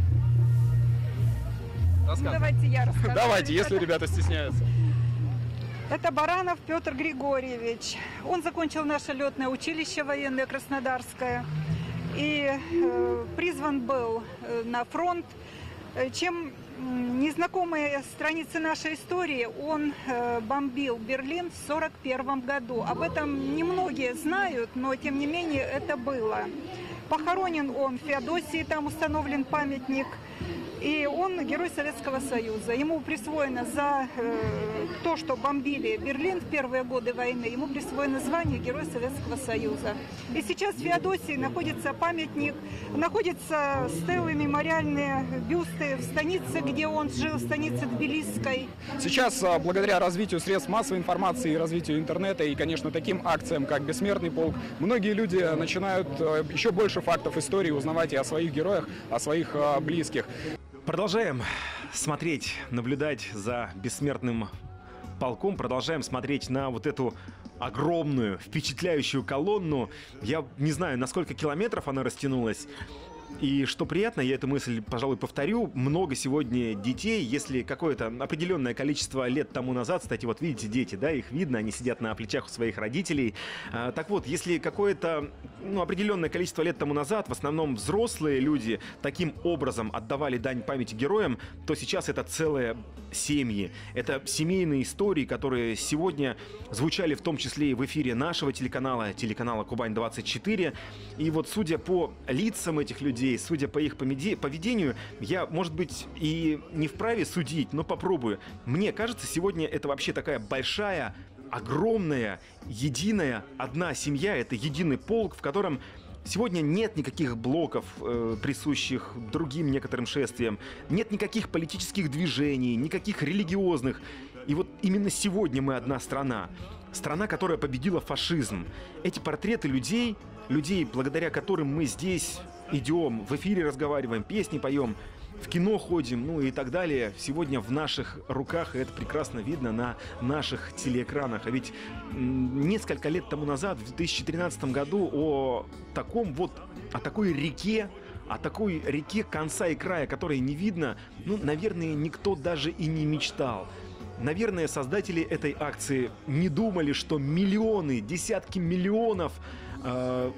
Ну, давайте я расскажу. Давайте, если ребята стесняются. Это Баранов Петр Григорьевич. Он закончил наше летное училище военное Краснодарское и э, призван был э, на фронт. Чем незнакомые страницы нашей истории, он э, бомбил Берлин в сорок первом году. Об этом немногие знают, но тем не менее это было. Похоронен он в Феодосии, там установлен памятник. И он герой Советского Союза. Ему присвоено за э, то, что бомбили Берлин в первые годы войны, ему присвоено звание Герой Советского Союза. И сейчас в Феодосии находится памятник, находятся стелы, мемориальные бюсты в станице, где он жил, в станице Тбилисской. Сейчас, благодаря развитию средств массовой информации и развитию интернета, и, конечно, таким акциям, как «Бессмертный полк», многие люди начинают еще больше фактов истории узнавать и о своих героях, о своих близких. Продолжаем смотреть, наблюдать за бессмертным полком. Продолжаем смотреть на вот эту огромную, впечатляющую колонну. Я не знаю, на сколько километров она растянулась. И что приятно, я эту мысль, пожалуй, повторю, много сегодня детей, если какое-то определенное количество лет тому назад, кстати, вот видите, дети, да, их видно, они сидят на плечах у своих родителей. А, так вот, если какое-то, ну, определенное количество лет тому назад, в основном взрослые люди таким образом отдавали дань памяти героям, то сейчас это целые семьи. Это семейные истории, которые сегодня звучали в том числе и в эфире нашего телеканала, телеканала Кубань двадцать четыре. И вот судя по лицам этих людей, судя по их поведению, я, может быть, и не вправе судить, но попробую. Мне кажется, сегодня это вообще такая большая, огромная, единая, одна семья, это единый полк, в котором сегодня нет никаких блоков, э, присущих другим некоторым шествиям, нет никаких политических движений, никаких религиозных. И вот именно сегодня мы одна страна. Страна, которая победила фашизм. Эти портреты людей, людей, благодаря которым мы здесь идем, в эфире разговариваем, песни поем, в кино ходим, ну и так далее, сегодня в наших руках, и это прекрасно видно на наших телеэкранах. А ведь несколько лет тому назад, в две тысячи тринадцатом году, о таком вот, о такой реке, о такой реке конца и края, которой не видно, ну, наверное, никто даже и не мечтал. Наверное, создатели этой акции не думали, что миллионы, десятки миллионов э,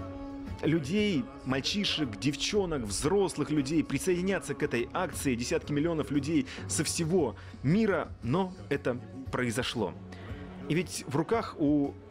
людей, мальчишек, девчонок, взрослых людей присоединятся к этой акции, десятки миллионов людей со всего мира, но это произошло. И ведь в руках у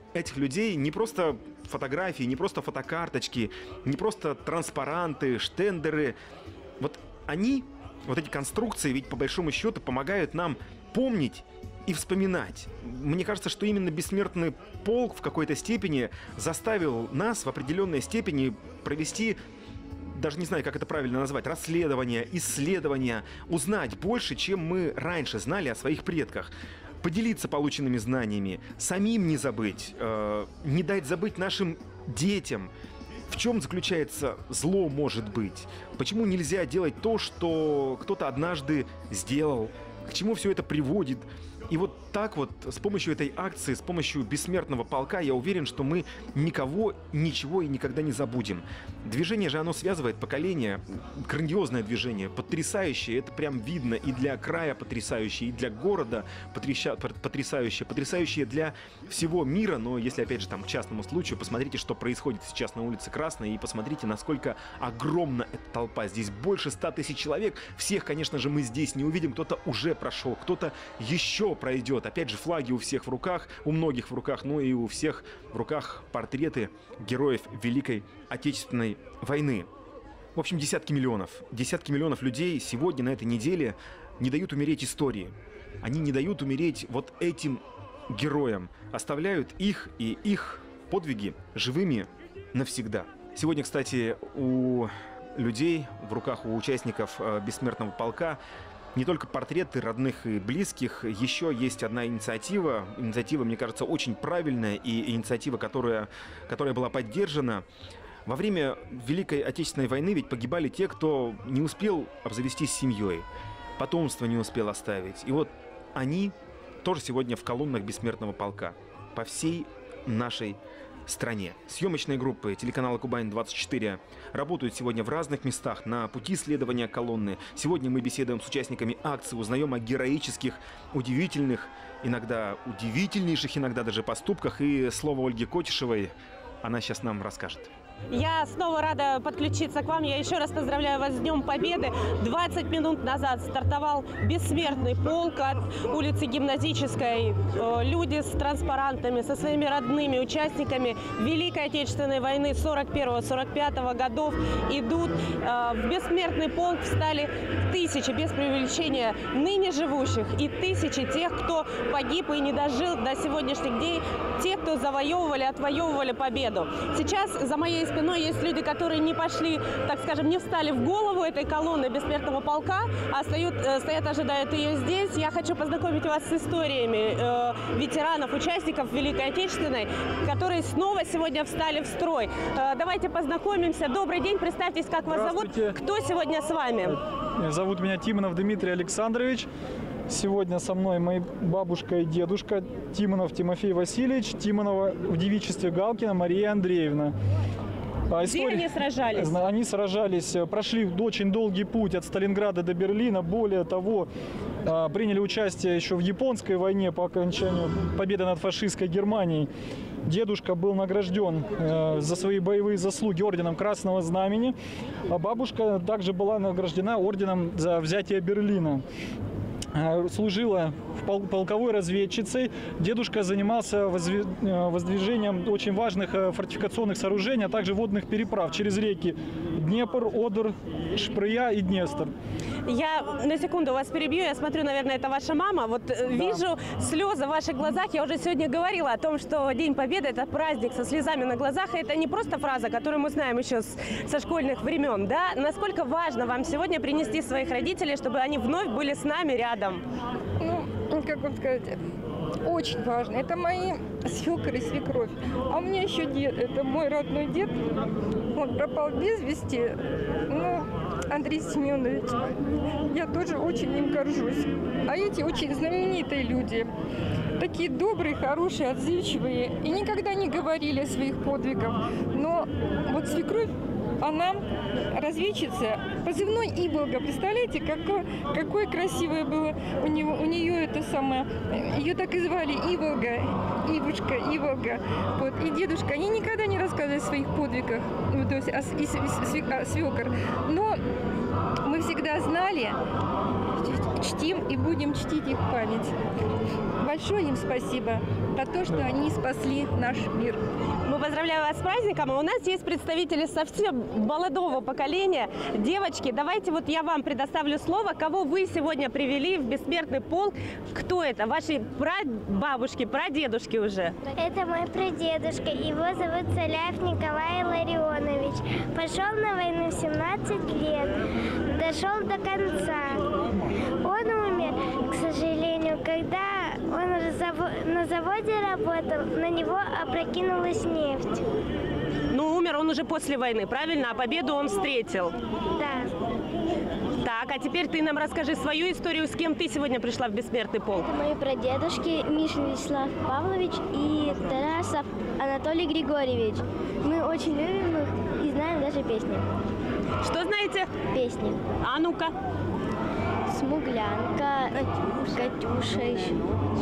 этих людей не просто фотографии, не просто фотокарточки, не просто транспаранты, штендеры. Вот они, вот эти конструкции, ведь по большому счету помогают нам помнить и вспоминать. Мне кажется, что именно бессмертный полк в какой-то степени заставил нас в определенной степени провести, даже не знаю, как это правильно назвать, расследование, исследование, узнать больше, чем мы раньше знали о своих предках. Поделиться полученными знаниями, самим не забыть, э, не дать забыть нашим детям. В чем заключается зло, может быть? Почему нельзя делать то, что кто-то однажды сделал? К чему все это приводит? И вот так вот, с помощью этой акции, с помощью бессмертного полка, я уверен, что мы никого, ничего и никогда не забудем. Движение же, оно связывает поколения. Грандиозное движение, потрясающее. Это прям видно и для края потрясающее, и для города потряща... потрясающее, потрясающее для всего мира. Но если, опять же, там, к частному случаю, посмотрите, что происходит сейчас на улице Красной, и посмотрите, насколько огромна эта толпа. Здесь больше ста тысяч человек. Всех, конечно же, мы здесь не увидим. Кто-то уже прошел, кто-то еще пройдет. Опять же, флаги у всех в руках, у многих в руках, ну и у всех в руках портреты героев Великой Отечественной войны. В общем, десятки миллионов. Десятки миллионов людей сегодня, на этой неделе, не дают умереть истории. Они не дают умереть вот этим героям. Оставляют их и их подвиги живыми навсегда. Сегодня, кстати, у людей, в руках у участников э, бессмертного полка, не только портреты родных и близких, еще есть одна инициатива. Инициатива, мне кажется, очень правильная, и инициатива, которая, которая была поддержана. Во время Великой Отечественной войны ведь погибали те, кто не успел обзавестись семьей, потомство не успел оставить. И вот они тоже сегодня в колоннах бессмертного полка по всей нашей стране. Съемочные группы телеканала Кубань двадцать четыре работают сегодня в разных местах на пути следования колонны. Сегодня мы беседуем с участниками акции, узнаем о героических, удивительных, иногда удивительнейших, иногда даже поступках. И слово Ольги Котишевой, она сейчас нам расскажет. Я снова рада подключиться к вам. Я еще раз поздравляю вас с Днем Победы. двадцать минут назад стартовал бессмертный полк от улицы Гимназической. Люди с транспарантами, со своими родными участниками Великой Отечественной войны сорок первого — сорок пятого годов идут. В бессмертный полк встали тысячи, без преувеличения, ныне живущих и тысячи тех, кто погиб и не дожил до сегодняшних дней, те, кто завоевывали, отвоевывали победу. Сейчас за моей спиной есть люди, которые не пошли, так скажем, не встали в голову этой колонны бессмертного полка, а стоят, стоят ожидают ее здесь. Я хочу познакомить вас с историями э, ветеранов, участников Великой Отечественной, которые снова сегодня встали в строй. Э, давайте познакомимся. Добрый день, представьтесь, как вас зовут, кто сегодня с вами? Зовут меня Тимонов Дмитрий Александрович. Сегодня со мной мои бабушка и дедушка Тимонов Тимофей Васильевич, Тимонова в девичестве Галкина Мария Андреевна. Где История... они сражались? Они сражались, прошли очень долгий путь от Сталинграда до Берлина. Более того, приняли участие еще в японской войне по окончанию победы над фашистской Германией. Дедушка был награжден за свои боевые заслуги орденом Красного Знамени, а бабушка также была награждена орденом за взятие Берлина. Служила полковой разведчицей. Дедушка занимался воздвижением очень важных фортификационных сооружений, а также водных переправ через реки Днепр, Одер, Шприя и Днестр. Я на секунду вас перебью. Я смотрю, наверное, это ваша мама. Вот да. Вижу слезы в ваших глазах. Я уже сегодня говорила о том, что День Победы – это праздник со слезами на глазах. И это не просто фраза, которую мы знаем еще с, со школьных времен. Да? Насколько важно вам сегодня принести своих родителей, чтобы они вновь были с нами рядом? Ну, как вам сказать, очень важно. Это мои свекор и свекровь. А у меня еще дед, это мой родной дед. Он пропал без вести. Ну, Андрей Семенович, я тоже очень им горжусь. А эти очень знаменитые люди. Такие добрые, хорошие, отзывчивые. И никогда не говорили о своих подвигах. Но вот свекровь, она разведчица, позывной Иволга. Представляете, какое, какое красивое было у, него, у нее это самое. Ее так и звали Иволга, Ивушка, Иволга. Вот. И дедушка, они никогда не рассказывали о своих подвигах, ну, то есть о, о, о, о свекор. Но мы всегда знали, чтим и будем чтить их память. Большое им спасибо за то, что они спасли наш мир. Мы поздравляем вас с праздником. У нас есть представители совсем молодого поколения. Девочки, давайте вот я вам предоставлю слово. Кого вы сегодня привели в бессмертный полк? Кто это? Ваши прабабушки, прадедушки уже? Это мой прадедушка. Его зовут Соляев Николай Ларионович. Пошел на войну в семнадцать лет. Дошел до конца. Он умер, к сожалению, когда он на заводе работал, на него опрокинулась нефть. Ну, умер он уже после войны, правильно? А победу он встретил. Да. Так, а теперь ты нам расскажи свою историю, с кем ты сегодня пришла в бессмертный полк. Это мои прадедушки Мишин Вячеслав Павлович и Тарасов Анатолий Григорьевич. Мы очень любим их и знаем даже песни. Что знаете? Песни. А ну-ка. Смуглянка, Катюша еще.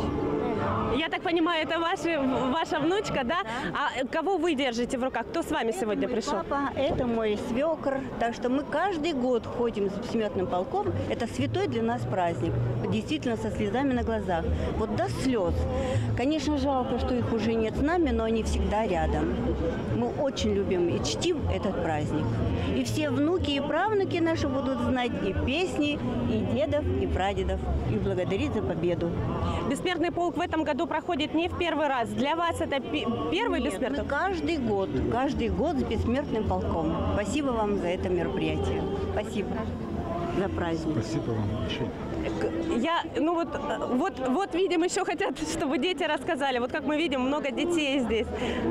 Я так понимаю, это ваши, ваша внучка, да? А кого вы держите в руках? Кто с вами это сегодня мой пришел? Папа, это мой свекр. Так что мы каждый год ходим с бессмертным полком. Это святой для нас праздник. Действительно, со слезами на глазах. Вот до слез. Конечно, жалко, что их уже нет с нами, но они всегда рядом. Мы очень любим и чтим этот праздник. И все внуки и правнуки наши будут знать и песни, и дедов, и прадедов, и благодарить за победу. Бессмертный полк в этом году проходит не в первый раз. Для вас это первый Нет, бессмертный? мы каждый год, каждый год с бессмертным полком. Спасибо вам за это мероприятие. Спасибо за праздник. Спасибо вам большое. Я, ну вот, вот, вот видим, еще хотят, чтобы дети рассказали. Вот как мы видим, много детей здесь.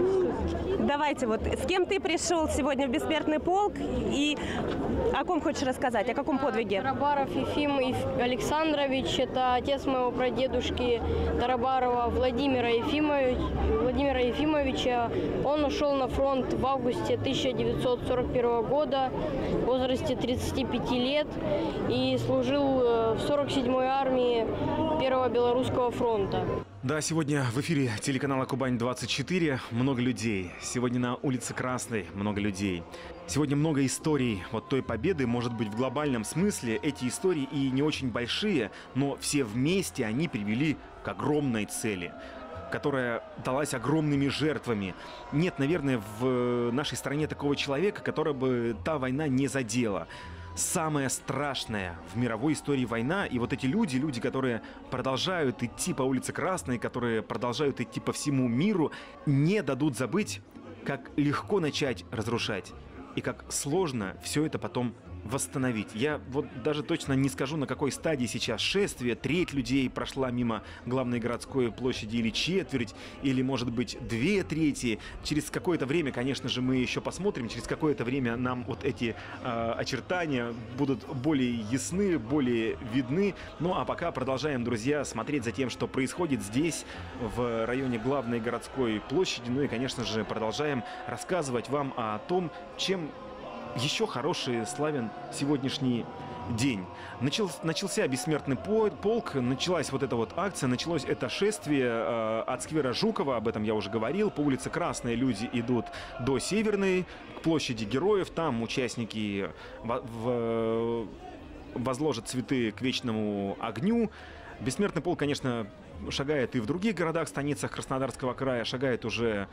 Давайте вот, с кем ты пришел сегодня в бессмертный полк и о ком хочешь рассказать, о каком подвиге? Тарабаров Ефим Александрович, это отец моего прадедушки Тарабарова Владимира Ефимовича. Владимира Ефимовича. Он ушел на фронт в августе тысяча девятьсот сорок первого года в возрасте тридцати пяти лет и служил в сорок седьмой армии Первого Белорусского фронта. Да, сегодня в эфире телеканала Кубань двадцать четыре много людей. Сегодня на улице Красной много людей. Сегодня много историй вот той победы, может быть, в глобальном смысле эти истории и не очень большие, но все вместе они привели к огромной цели, которая далась огромными жертвами. Нет, наверное, в нашей стране такого человека, которого бы та война не задела. Самая страшная в мировой истории война, и вот эти люди, люди, которые продолжают идти по улице Красной, которые продолжают идти по всему миру, не дадут забыть, как легко начать разрушать и как сложно все это потом восстановить. Я вот даже точно не скажу, на какой стадии сейчас шествие. Треть людей прошла мимо главной городской площади, или четверть, или, может быть, две трети. Через какое-то время, конечно же, мы еще посмотрим. Через какое-то время нам вот эти э, очертания будут более ясны, более видны. Ну, а пока продолжаем, друзья, смотреть за тем, что происходит здесь, в районе главной городской площади. Ну и, конечно же, продолжаем рассказывать вам о том, чем еще хороший славен сегодняшний день. Начал, начался бессмертный полк, началась вот эта вот акция, началось это шествие э, от сквера Жукова, об этом я уже говорил. По улице Красной люди идут до Северной, к площади Героев. Там участники в, в, возложат цветы к вечному огню. Бессмертный полк, конечно, шагает и в других городах, станицах Краснодарского края, шагает уже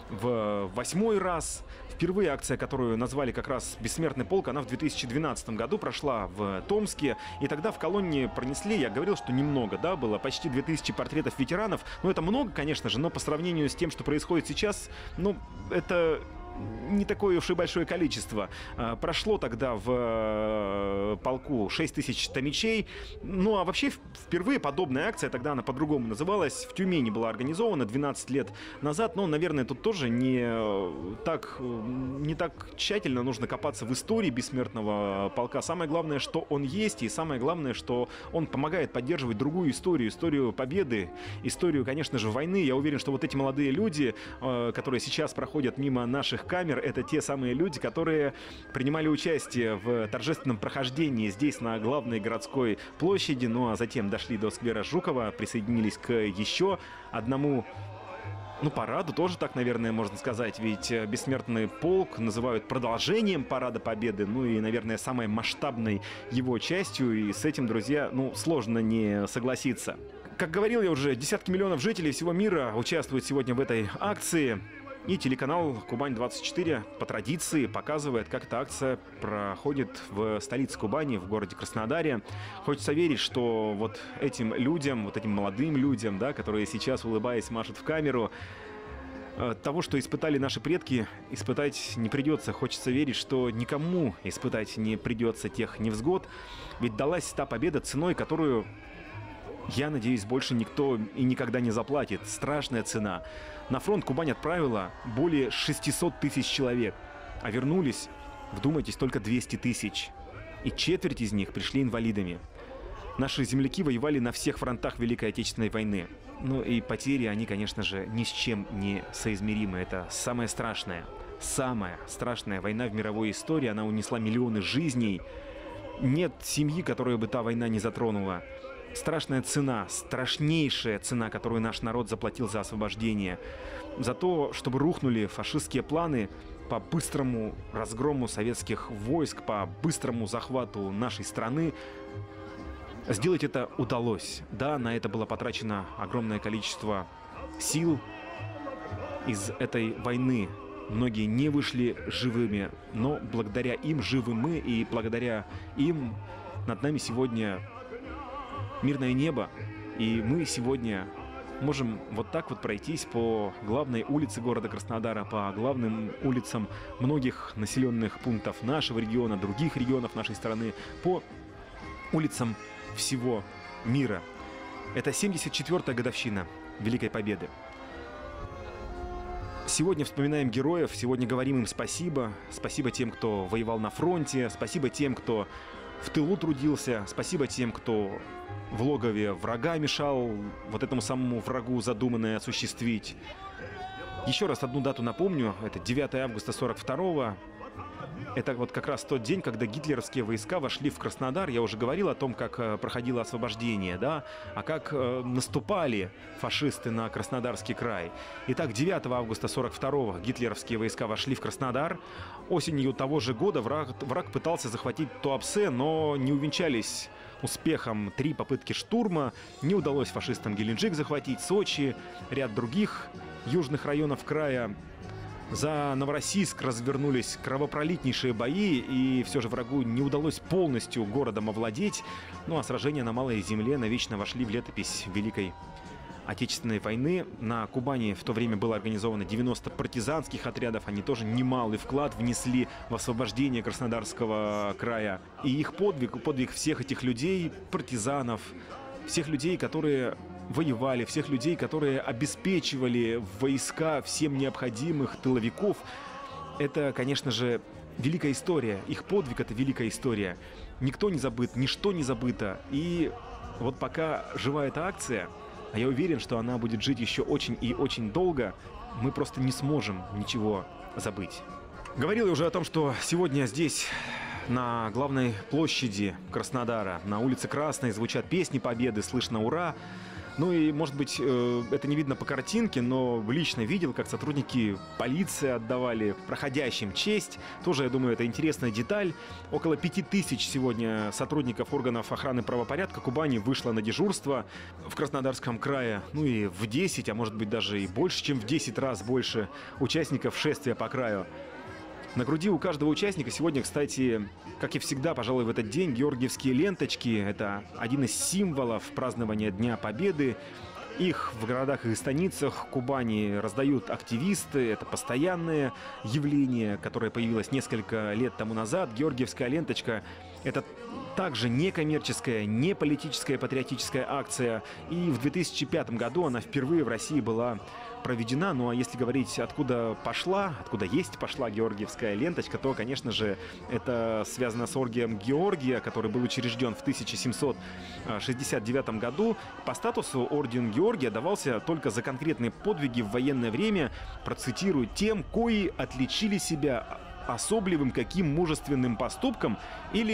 в восьмой раз. Впервые акция, которую назвали как раз «Бессмертный полк», она в две тысячи двенадцатом году прошла в Томске. И тогда в колонне пронесли, я говорил, что немного, да, было почти две тысячи портретов ветеранов. Ну, это много, конечно же, но по сравнению с тем, что происходит сейчас, ну, это не такое уж и большое количество. Прошло тогда в полку шесть тысяч томичей. Ну, а вообще впервые подобная акция, тогда она по-другому называлась, в Тюмени была организована двенадцать лет назад. Но, наверное, тут тоже не так, не так тщательно нужно копаться в истории бессмертного полка. Самое главное, что он есть, и самое главное, что он помогает поддерживать другую историю, историю победы, историю, конечно же, войны. Я уверен, что вот эти молодые люди, которые сейчас проходят мимо наших камер, это те самые люди, которые принимали участие в торжественном прохождении здесь, на главной городской площади, ну а затем дошли до сквера Жукова, присоединились к еще одному Ну, параду тоже так, наверное, можно сказать, ведь Бессмертный полк называют продолжением Парада Победы, ну и, наверное, самой масштабной его частью, и с этим, друзья, ну, сложно не согласиться. Как говорил я уже, десятки миллионов жителей всего мира участвуют сегодня в этой акции, и телеканал Кубань двадцать четыре по традиции показывает, как эта акция проходит в столице Кубани, в городе Краснодаре. Хочется верить, что вот этим людям, вот этим молодым людям, да, которые сейчас, улыбаясь, машут в камеру, того, что испытали наши предки, испытать не придется. Хочется верить, что никому испытать не придется тех невзгод, ведь далась та победа ценой, которую, я надеюсь, больше никто и никогда не заплатит. Страшная цена. На фронт Кубань отправила более шестисот тысяч человек, а вернулись, вдумайтесь, только двести тысяч. И четверть из них пришли инвалидами. Наши земляки воевали на всех фронтах Великой Отечественной войны. Ну и потери, они, конечно же, ни с чем не соизмеримы. Это самое страшное. Самая страшная война в мировой истории. Она унесла миллионы жизней. Нет семьи, которую бы та война не затронула. Страшная цена, страшнейшая цена, которую наш народ заплатил за освобождение. За то, чтобы рухнули фашистские планы по быстрому разгрому советских войск, по быстрому захвату нашей страны. Сделать это удалось. Да, на это было потрачено огромное количество сил. Из этой войны многие не вышли живыми, но благодаря им живы мы, и благодаря им над нами сегодня мирное небо, и мы сегодня можем вот так вот пройтись по главной улице города Краснодара, по главным улицам многих населенных пунктов нашего региона, других регионов нашей страны, по улицам всего мира. Это семьдесят четвёртая годовщина Великой Победы. Сегодня вспоминаем героев, сегодня говорим им спасибо. Спасибо тем, кто воевал на фронте, спасибо тем, кто в тылу трудился, спасибо тем, кто в логове врага мешал вот этому самому врагу задуманное осуществить. Еще раз одну дату напомню, это девятое августа сорок второго. Это вот как раз тот день, когда гитлеровские войска вошли в Краснодар. Я уже говорил о том, как проходило освобождение, да, а как наступали фашисты на Краснодарский край. Итак, девятого августа сорок второго гитлеровские войска вошли в Краснодар. Осенью того же года враг, враг пытался захватить Туапсе, но не увенчались успехом три попытки штурма. Не удалось фашистам Геленджик захватить, Сочи, ряд других южных районов края. За Новороссийск развернулись кровопролитнейшие бои, и все же врагу не удалось полностью городом овладеть. Ну а сражения на Малой Земле навечно вошли в летопись Великой Отечественной войны. На Кубани в то время было организовано девяносто партизанских отрядов. Они тоже немалый вклад внесли в освобождение Краснодарского края. И их подвиг, подвиг всех этих людей, партизанов, всех людей, которые воевали, всех людей, которые обеспечивали войска всем необходимых тыловиков. Это, конечно же, великая история. Их подвиг — это великая история. Никто не забыт, ничто не забыто. И вот пока жива эта акция, а я уверен, что она будет жить еще очень и очень долго, мы просто не сможем ничего забыть. Говорил я уже о том, что сегодня здесь, на главной площади Краснодара, на улице Красной, звучат песни победы, слышно «Ура!». Ну и, может быть, это не видно по картинке, но лично видел, как сотрудники полиции отдавали проходящим честь. Тоже, я думаю, это интересная деталь. Около пяти тысяч сегодня сотрудников органов охраны правопорядка Кубани вышло на дежурство в Краснодарском крае. Ну и в десять, а может быть даже и больше, чем в десять раз больше участников шествия по краю. На груди у каждого участника сегодня, кстати, как и всегда, пожалуй, в этот день, георгиевские ленточки. Это один из символов празднования Дня Победы. Их в городах и станицах Кубани раздают активисты. Это постоянное явление, которое появилось несколько лет тому назад. Георгиевская ленточка — это также некоммерческая, не политическая, патриотическая акция. И в две тысячи пятом году она впервые в России была проведена. Ну а если говорить, откуда пошла, откуда есть пошла георгиевская ленточка, то, конечно же, это связано с орденом Георгия, который был учрежден в тысяча семьсот шестьдесят девятом году. По статусу орден Георгия давался только за конкретные подвиги в военное время, процитирую, тем, кои отличили себя особливым каким мужественным поступком или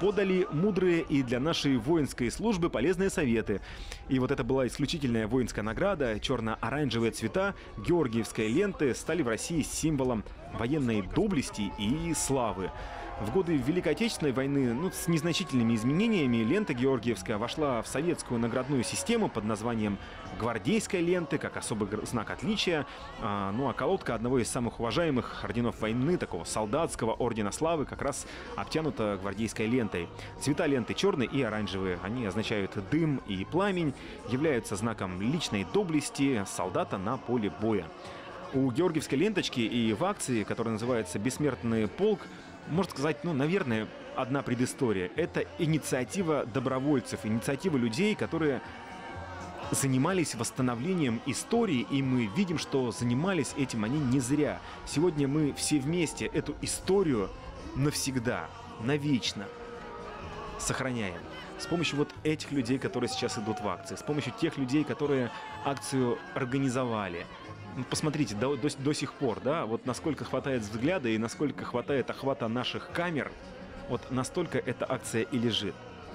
подали мудрые и для нашей воинской службы полезные советы. И вот это была исключительная воинская награда. Черно-оранжевые цвета георгиевской ленты стали в России символом военной доблести и славы. В годы Великой Отечественной войны, ну, с незначительными изменениями, лента георгиевская вошла в советскую наградную систему под названием гвардейской ленты, как особый знак отличия. А, ну а колодка одного из самых уважаемых орденов войны, такого солдатского ордена славы, как раз обтянута гвардейской лентой. Цвета ленты черные и оранжевые. Они означают дым и пламень, являются знаком личной доблести солдата на поле боя. У георгиевской ленточки и в акции, которая называется «Бессмертный полк», можно сказать, ну, наверное, одна предыстория. Это инициатива добровольцев, инициатива людей, которые занимались восстановлением истории, и мы видим, что занимались этим они не зря. Сегодня мы все вместе эту историю навсегда, навечно сохраняем. С помощью вот этих людей, которые сейчас идут в акции, с помощью тех людей, которые акцию организовали. Посмотрите, до, до, до сих пор, да, вот насколько хватает взгляда и насколько хватает охвата наших камер, вот настолько эта акция и лежит.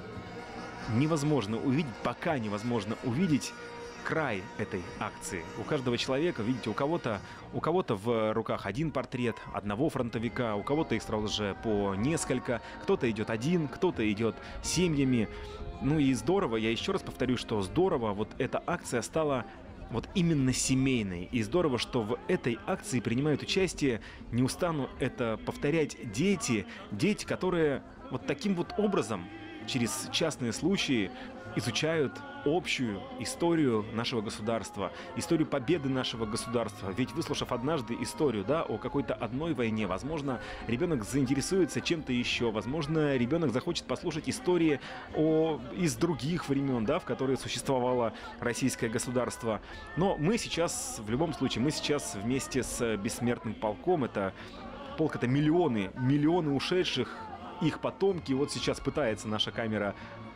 Невозможно увидеть, пока невозможно увидеть край этой акции. У каждого человека, видите, у кого-то у кого-то в руках один портрет одного фронтовика, у кого-то их сразу же по несколько, кто-то идет один, кто-то идет семьями. Ну и здорово, я еще раз повторю, что здорово, вот эта акция стала вот именно семейной. И здорово, что в этой акции принимают участие, не устану это повторять, дети, дети, которые вот таким вот образом, через частные случаи, изучают общую историю нашего государства, историю победы нашего государства. Ведь выслушав однажды историю, да, о какой-то одной войне, возможно, ребенок заинтересуется чем-то еще, возможно, ребенок захочет послушать истории о, из других времен, да, в которые существовало российское государство. Но мы сейчас, в любом случае, мы сейчас вместе с бессмертным полком, это полк, это миллионы, миллионы ушедших, их потомки. Вот сейчас пытается наша камера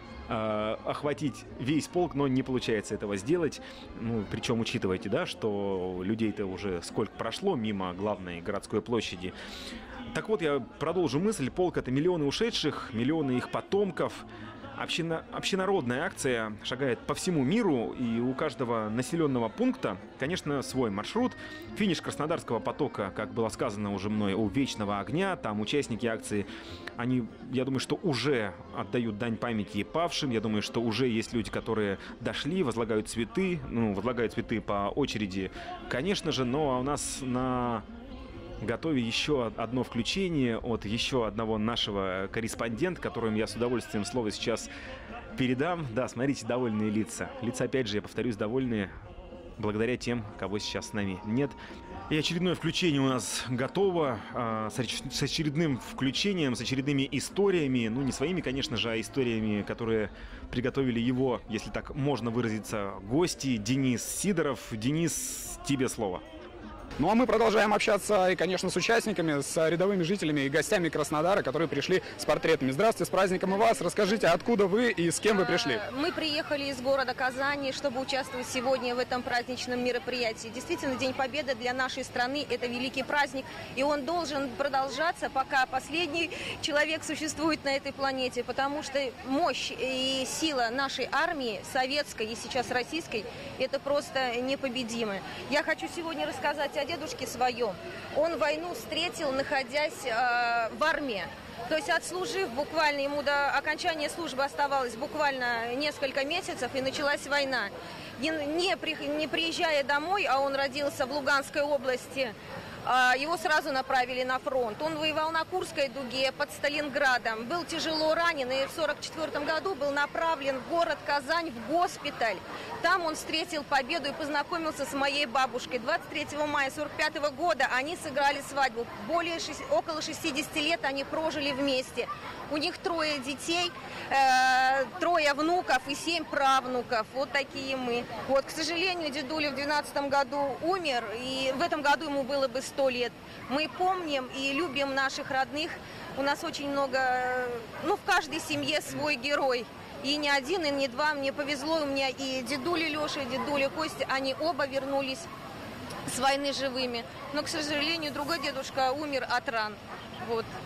охватить весь полк, но не получается этого сделать. Ну, причем учитывайте, да, что людей-то уже сколько прошло мимо главной городской площади. Так вот, я продолжу мысль. Полк — это миллионы ушедших, миллионы их потомков. Община, общенародная акция шагает по всему миру, и у каждого населенного пункта, конечно, свой маршрут. Финиш Краснодарского потока, как было сказано уже мной, у Вечного огня. Там участники акции, они, я думаю, что уже отдают дань памяти павшим. Я думаю, что уже есть люди, которые дошли, возлагают цветы, ну, возлагают цветы по очереди, конечно же, но у нас на готове еще одно включение от еще одного нашего корреспондента, которому я с удовольствием слово сейчас передам. Да, смотрите, довольные лица. Лица, опять же, я повторюсь, довольные благодаря тем, кого сейчас с нами нет. И очередное включение у нас готово, с очередным включением, с очередными историями. Ну, не своими, конечно же, а историями, которые приготовили его, если так можно выразиться, гости. Денис Сидоров. Денис, тебе слово. Ну а мы продолжаем общаться и, конечно, с участниками, с рядовыми жителями и гостями Краснодара, которые пришли с портретами. Здравствуйте, с праздником и вас. Расскажите, откуда вы и с кем вы пришли? Мы приехали из города Казани, чтобы участвовать сегодня в этом праздничном мероприятии. Действительно, День Победы для нашей страны – это великий праздник, и он должен продолжаться, пока последний человек существует на этой планете, потому что мощь и сила нашей армии, советской и сейчас российской, это просто непобедимое. Я хочу сегодня рассказать о дедушке своем. Он войну встретил, находясь э, в армии. То есть, отслужив буквально, ему до окончания службы оставалось буквально несколько месяцев, и началась война. Не, не, при, не приезжая домой, а он родился в Луганской области, э, его сразу направили на фронт. Он воевал на Курской дуге под Сталинградом, был тяжело ранен, и в сорок четвёртом году был направлен в город Казань в госпиталь. Там он встретил победу и познакомился с моей бабушкой. двадцать третьего мая сорок пятого года они сыграли свадьбу. Более шести, около шестидесяти лет они прожили вместе. У них трое детей, э, трое внуков и семь правнуков. Вот такие мы. Вот, к сожалению, дедуля в двенадцатом году умер, и в этом году ему было бы сто лет. Мы помним и любим наших родных. У нас очень много, ну, в каждой семье свой герой. И не один, и не два. Мне повезло, у меня и дедуля Леша, и дедуля Костя, они оба вернулись с войны живыми. Но, к сожалению, другой дедушка умер от ран. Вот.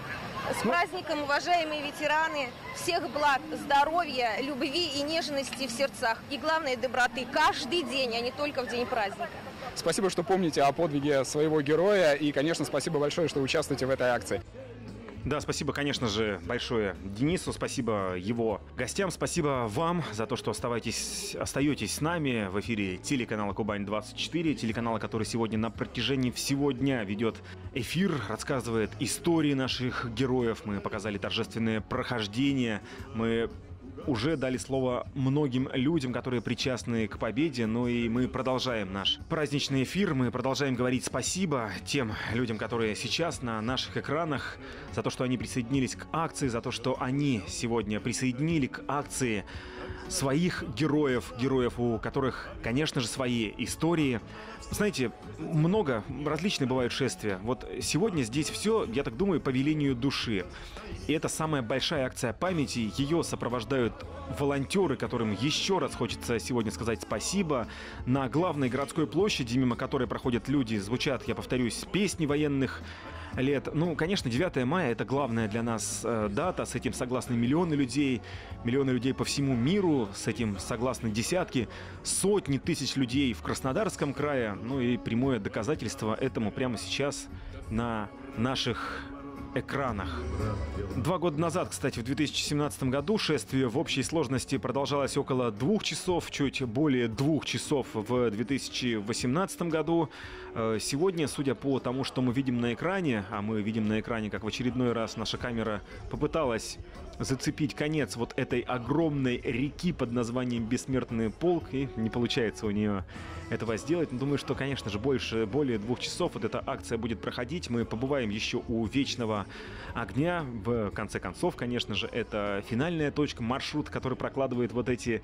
С праздником, уважаемые ветераны! Всех благ, здоровья, любви и нежности в сердцах. И главное, доброты каждый день, а не только в день праздника. Спасибо, что помните о подвиге своего героя. И, конечно, спасибо большое, что участвуете в этой акции. Да, спасибо, конечно же, большое Денису, спасибо его гостям, спасибо вам за то, что оставайтесь, остаетесь с нами в эфире телеканала Кубань двадцать четыре, телеканала, который сегодня на протяжении всего дня ведет эфир, рассказывает истории наших героев, мы показали торжественное прохождение, мы уже дали слово многим людям, которые причастны к победе, но и мы продолжаем наш праздничный эфир, мы продолжаем говорить спасибо тем людям, которые сейчас на наших экранах, за то, что они присоединились к акции, за то, что они сегодня присоединили к акции своих героев, героев, у которых, конечно же, свои истории. Знаете, много, различные бывают шествия. Вот сегодня здесь все, я так думаю, по велению души. И это самая большая акция памяти. Ее сопровождают волонтеры, которым еще раз хочется сегодня сказать спасибо. На главной городской площади, мимо которой проходят люди, звучат, я повторюсь, песни военных лет. Ну, конечно, девятое мая — это главная для нас э, дата. С этим согласны миллионы людей, миллионы людей по всему миру. С этим согласны десятки, сотни тысяч людей в Краснодарском крае. Ну и прямое доказательство этому прямо сейчас на наших экранах. Два года назад, кстати, в две тысячи семнадцатом году шествие в общей сложности продолжалось около двух часов, чуть более двух часов в две тысячи восемнадцатом году. Сегодня, судя по тому, что мы видим на экране, а мы видим на экране, как в очередной раз наша камера попыталась зацепить конец вот этой огромной реки под названием Бессмертный полк, и не получается у нее этого сделать. Но думаю, что, конечно же, больше, более двух часов вот эта акция будет проходить. Мы побываем еще у Вечного огня. В конце концов, конечно же, это финальная точка, маршрут, который прокладывает вот эти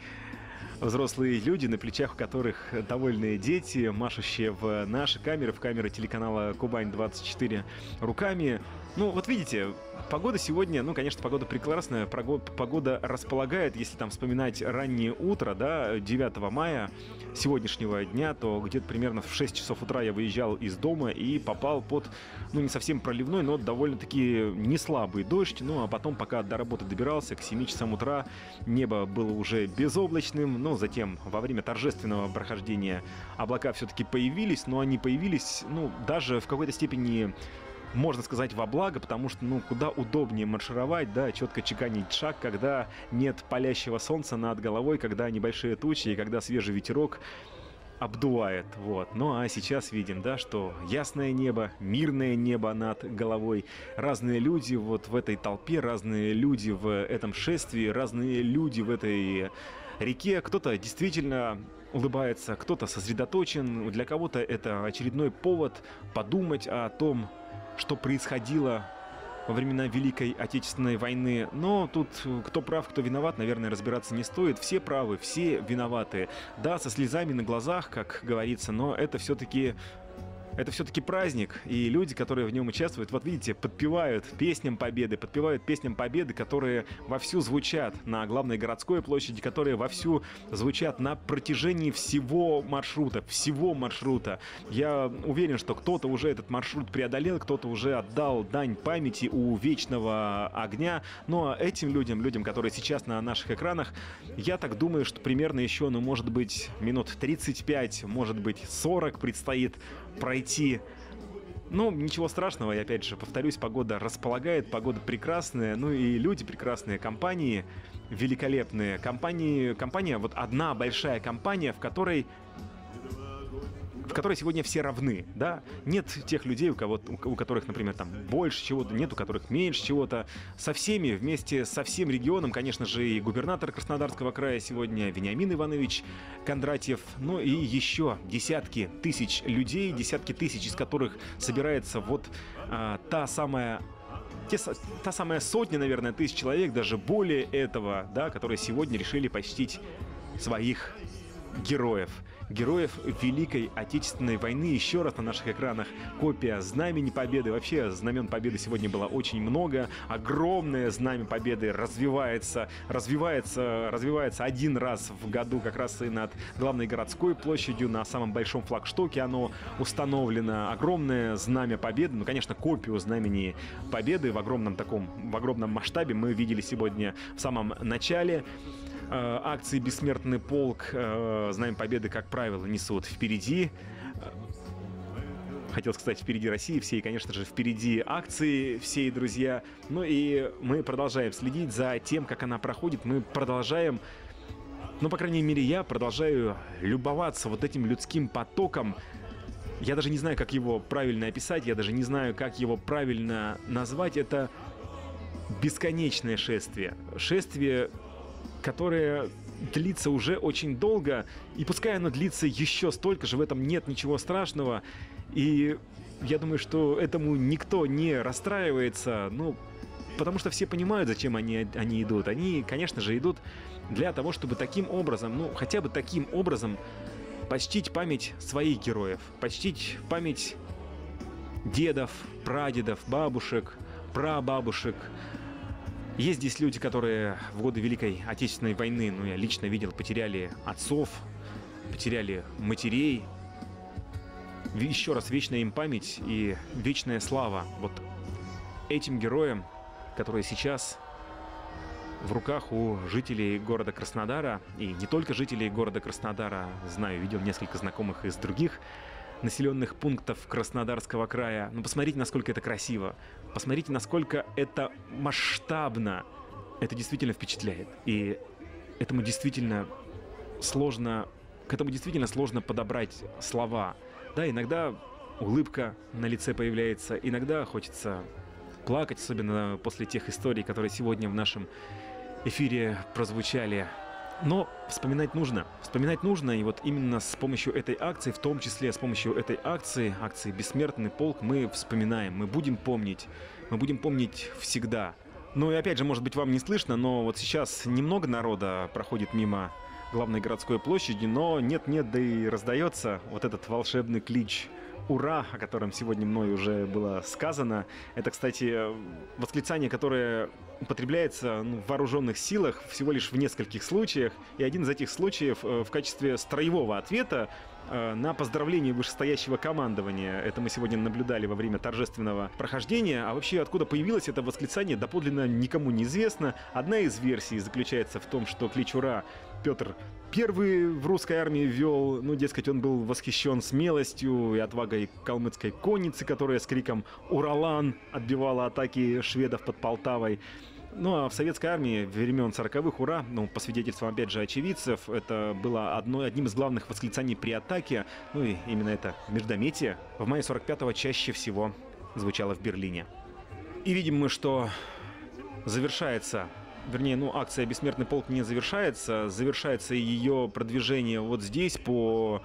взрослые люди, на плечах у которых довольные дети, машущие в наши камеры, в камеры телеканала Кубань двадцать четыре руками. Ну, вот видите, погода сегодня, ну, конечно, погода прекрасная, погода располагает, если там вспоминать раннее утро, да, девятого мая сегодняшнего дня, то где-то примерно в шесть часов утра я выезжал из дома и попал под, ну, не совсем проливной, но довольно-таки не слабый дождь. Ну, а потом, пока до работы добирался, к семи часам утра небо было уже безоблачным, но затем во время торжественного прохождения облака все-таки появились, но они появились, ну, даже в какой-то степени, можно сказать, во благо, потому что, ну, куда удобнее маршировать, да, четко чеканить шаг, когда нет палящего солнца над головой, когда небольшие тучи и когда свежий ветерок обдувает, вот. Ну, а сейчас видим, да, что ясное небо, мирное небо над головой, разные люди вот в этой толпе, разные люди в этом шествии, разные люди в этой реке. Кто-то действительно улыбается, кто-то сосредоточен, для кого-то это очередной повод подумать о том, что происходило во времена Великой Отечественной войны. Но тут кто прав, кто виноват, наверное, разбираться не стоит. Все правы, все виноваты. Да, со слезами на глазах, как говорится, но это все-таки... Это все-таки праздник, и люди, которые в нем участвуют, вот видите, подпевают песням Победы, подпевают песням Победы, которые вовсю звучат на главной городской площади, которые вовсю звучат на протяжении всего маршрута, всего маршрута. Я уверен, что кто-то уже этот маршрут преодолел, кто-то уже отдал дань памяти у Вечного огня. Ну а этим людям, людям, которые сейчас на наших экранах, я так думаю, что примерно еще, ну, может быть, минут тридцать пять, может быть, сорок предстоит пройти. Ну, ничего страшного, я опять же повторюсь, погода располагает, погода прекрасная, ну и люди прекрасные, компании великолепные. Компании, компания, вот одна большая компания, в которой в которой сегодня все равны, да, нет тех людей, у кого, у которых, например, там больше чего-то, нет у которых меньше чего-то. Со всеми, вместе со всем регионом, конечно же, и губернатор Краснодарского края сегодня Вениамин Иванович Кондратьев, ну и еще десятки тысяч людей, десятки тысяч, из которых собирается вот а, та самая Те, та самая сотня, наверное, тысяч человек, даже более этого, да, которые сегодня решили почтить своих героев. героев Великой Отечественной войны. Еще раз на наших экранах копия Знамени Победы. Вообще знамен Победы сегодня было очень много. Огромное Знамя Победы развивается, развивается, развивается один раз в году, как раз и над главной городской площадью, на самом большом флагштоке оно установлено. Огромное Знамя Победы, ну, конечно, копию Знамени Победы в огромном таком, в огромном масштабе мы видели сегодня в самом начале. Акции «Бессмертный полк», Знамя Победы, как правило, несут впереди. Хотел сказать, впереди России всей, конечно же, впереди акции всей, друзья. Ну и мы продолжаем следить за тем, как она проходит. Мы продолжаем, ну, по крайней мере, я продолжаю любоваться вот этим людским потоком. Я даже не знаю, как его правильно описать, я даже не знаю, как его правильно назвать. Это бесконечное шествие. Шествие, которое длится уже очень долго, и пускай оно длится еще столько же, в этом нет ничего страшного, и я думаю, что этому никто не расстраивается, ну, потому что все понимают, зачем они, они идут. Они, конечно же, идут для того, чтобы таким образом, ну, хотя бы таким образом почтить память своих героев, почтить память дедов, прадедов, бабушек, прабабушек. Есть здесь люди, которые в годы Великой Отечественной войны, ну, я лично видел, потеряли отцов, потеряли матерей. Еще раз вечная им память и вечная слава вот этим героям, которые сейчас в руках у жителей города Краснодара, и не только жителей города Краснодара, знаю, видел несколько знакомых из других населенных пунктов Краснодарского края. Но посмотрите, насколько это красиво. Посмотрите, насколько это масштабно. Это действительно впечатляет. И этому действительно сложно, к этому действительно сложно подобрать слова. Да, иногда улыбка на лице появляется, иногда хочется плакать, особенно после тех историй, которые сегодня в нашем эфире прозвучали. Но вспоминать нужно. Вспоминать нужно, и вот именно с помощью этой акции, в том числе с помощью этой акции, акции «Бессмертный полк», мы вспоминаем, мы будем помнить, мы будем помнить всегда. Ну и опять же, может быть, вам не слышно, но вот сейчас немного народа проходит мимо главной городской площади, но нет-нет, да и раздается вот этот волшебный клич «Ура!», о котором сегодня мной уже было сказано. Это, кстати, восклицание, которое употребляется, ну, в вооруженных силах всего лишь в нескольких случаях. И один из этих случаев э, в качестве строевого ответа э, на поздравление вышестоящего командования. Это мы сегодня наблюдали во время торжественного прохождения. А вообще, откуда появилось это восклицание, доподлинно никому не известно. Одна из версий заключается в том, что клич «Ура!» Петр Первый в русской армии вел, ну, дескать, он был восхищен смелостью и отвагой калмыцкой конницы, которая с криком «Уралан!» отбивала атаки шведов под Полтавой. Ну а в советской армии времен сороковых «Ура!», ну, по свидетельствам, опять же, очевидцев, это было одно, одним из главных восклицаний при атаке. Ну и именно это междометие в мае сорок пятого чаще всего звучало в Берлине. И видим мы, что завершается, вернее, ну, акция «Бессмертный полк» не завершается, завершается ее продвижение вот здесь, по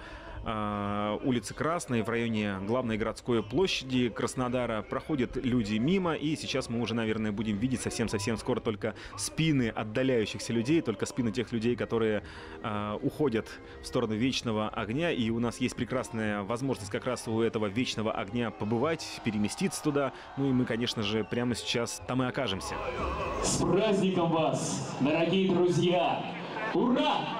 э, улице Красной, в районе главной городской площади Краснодара. Проходят люди мимо, и сейчас мы уже, наверное, будем видеть совсем-совсем скоро только спины отдаляющихся людей, только спины тех людей, которые э, уходят в сторону вечного огня. И у нас есть прекрасная возможность как раз у этого вечного огня побывать, переместиться туда. Ну и мы, конечно же, прямо сейчас там и окажемся. С праздником вас, дорогие друзья! Ура!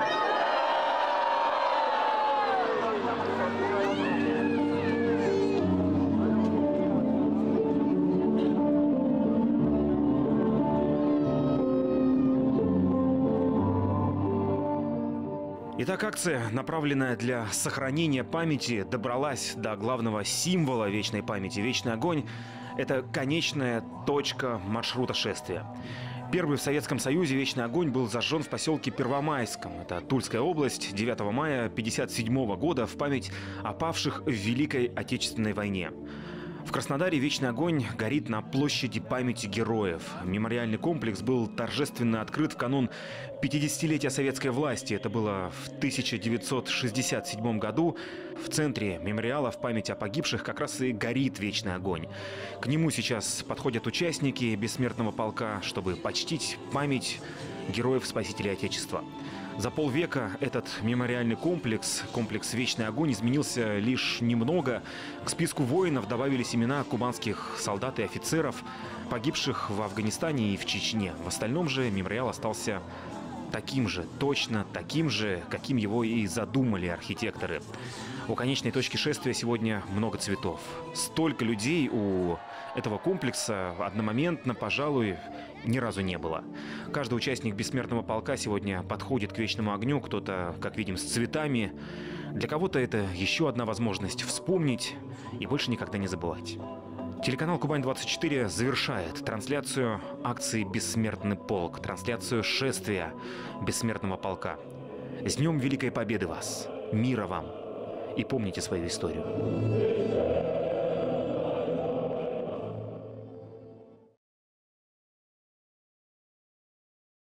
Итак, акция, направленная для сохранения памяти, добралась до главного символа вечной памяти. Вечный огонь – это конечная точка маршрута шествия. Первый в Советском Союзе вечный огонь был зажжен в поселке Первомайском. Это Тульская область, девятого мая тысяча девятьсот пятьдесят седьмого года, в память о павших в Великой Отечественной войне. В Краснодаре вечный огонь горит на площади памяти героев. Мемориальный комплекс был торжественно открыт в канун пятидесятилетия советской власти. Это было в тысяча девятьсот шестьдесят седьмом году. В центре мемориала в память о погибших как раз и горит вечный огонь. К нему сейчас подходят участники бессмертного полка, чтобы почтить память героев-спасителей Отечества. За полвека этот мемориальный комплекс, комплекс «Вечный огонь», изменился лишь немного. К списку воинов добавились имена кубанских солдат и офицеров, погибших в Афганистане и в Чечне. В остальном же мемориал остался таким же, точно таким же, каким его и задумали архитекторы. У конечной точки шествия сегодня много цветов. Столько людей у этого комплекса одномоментно, пожалуй, ни разу не было. Каждый участник бессмертного полка сегодня подходит к вечному огню, кто-то, как видим, с цветами. Для кого-то это еще одна возможность вспомнить и больше никогда не забывать. Телеканал Кубань двадцать четыре завершает трансляцию акции «Бессмертный полк», трансляцию шествия бессмертного полка. С Днем Великой Победы вас! Мира вам! И помните свою историю.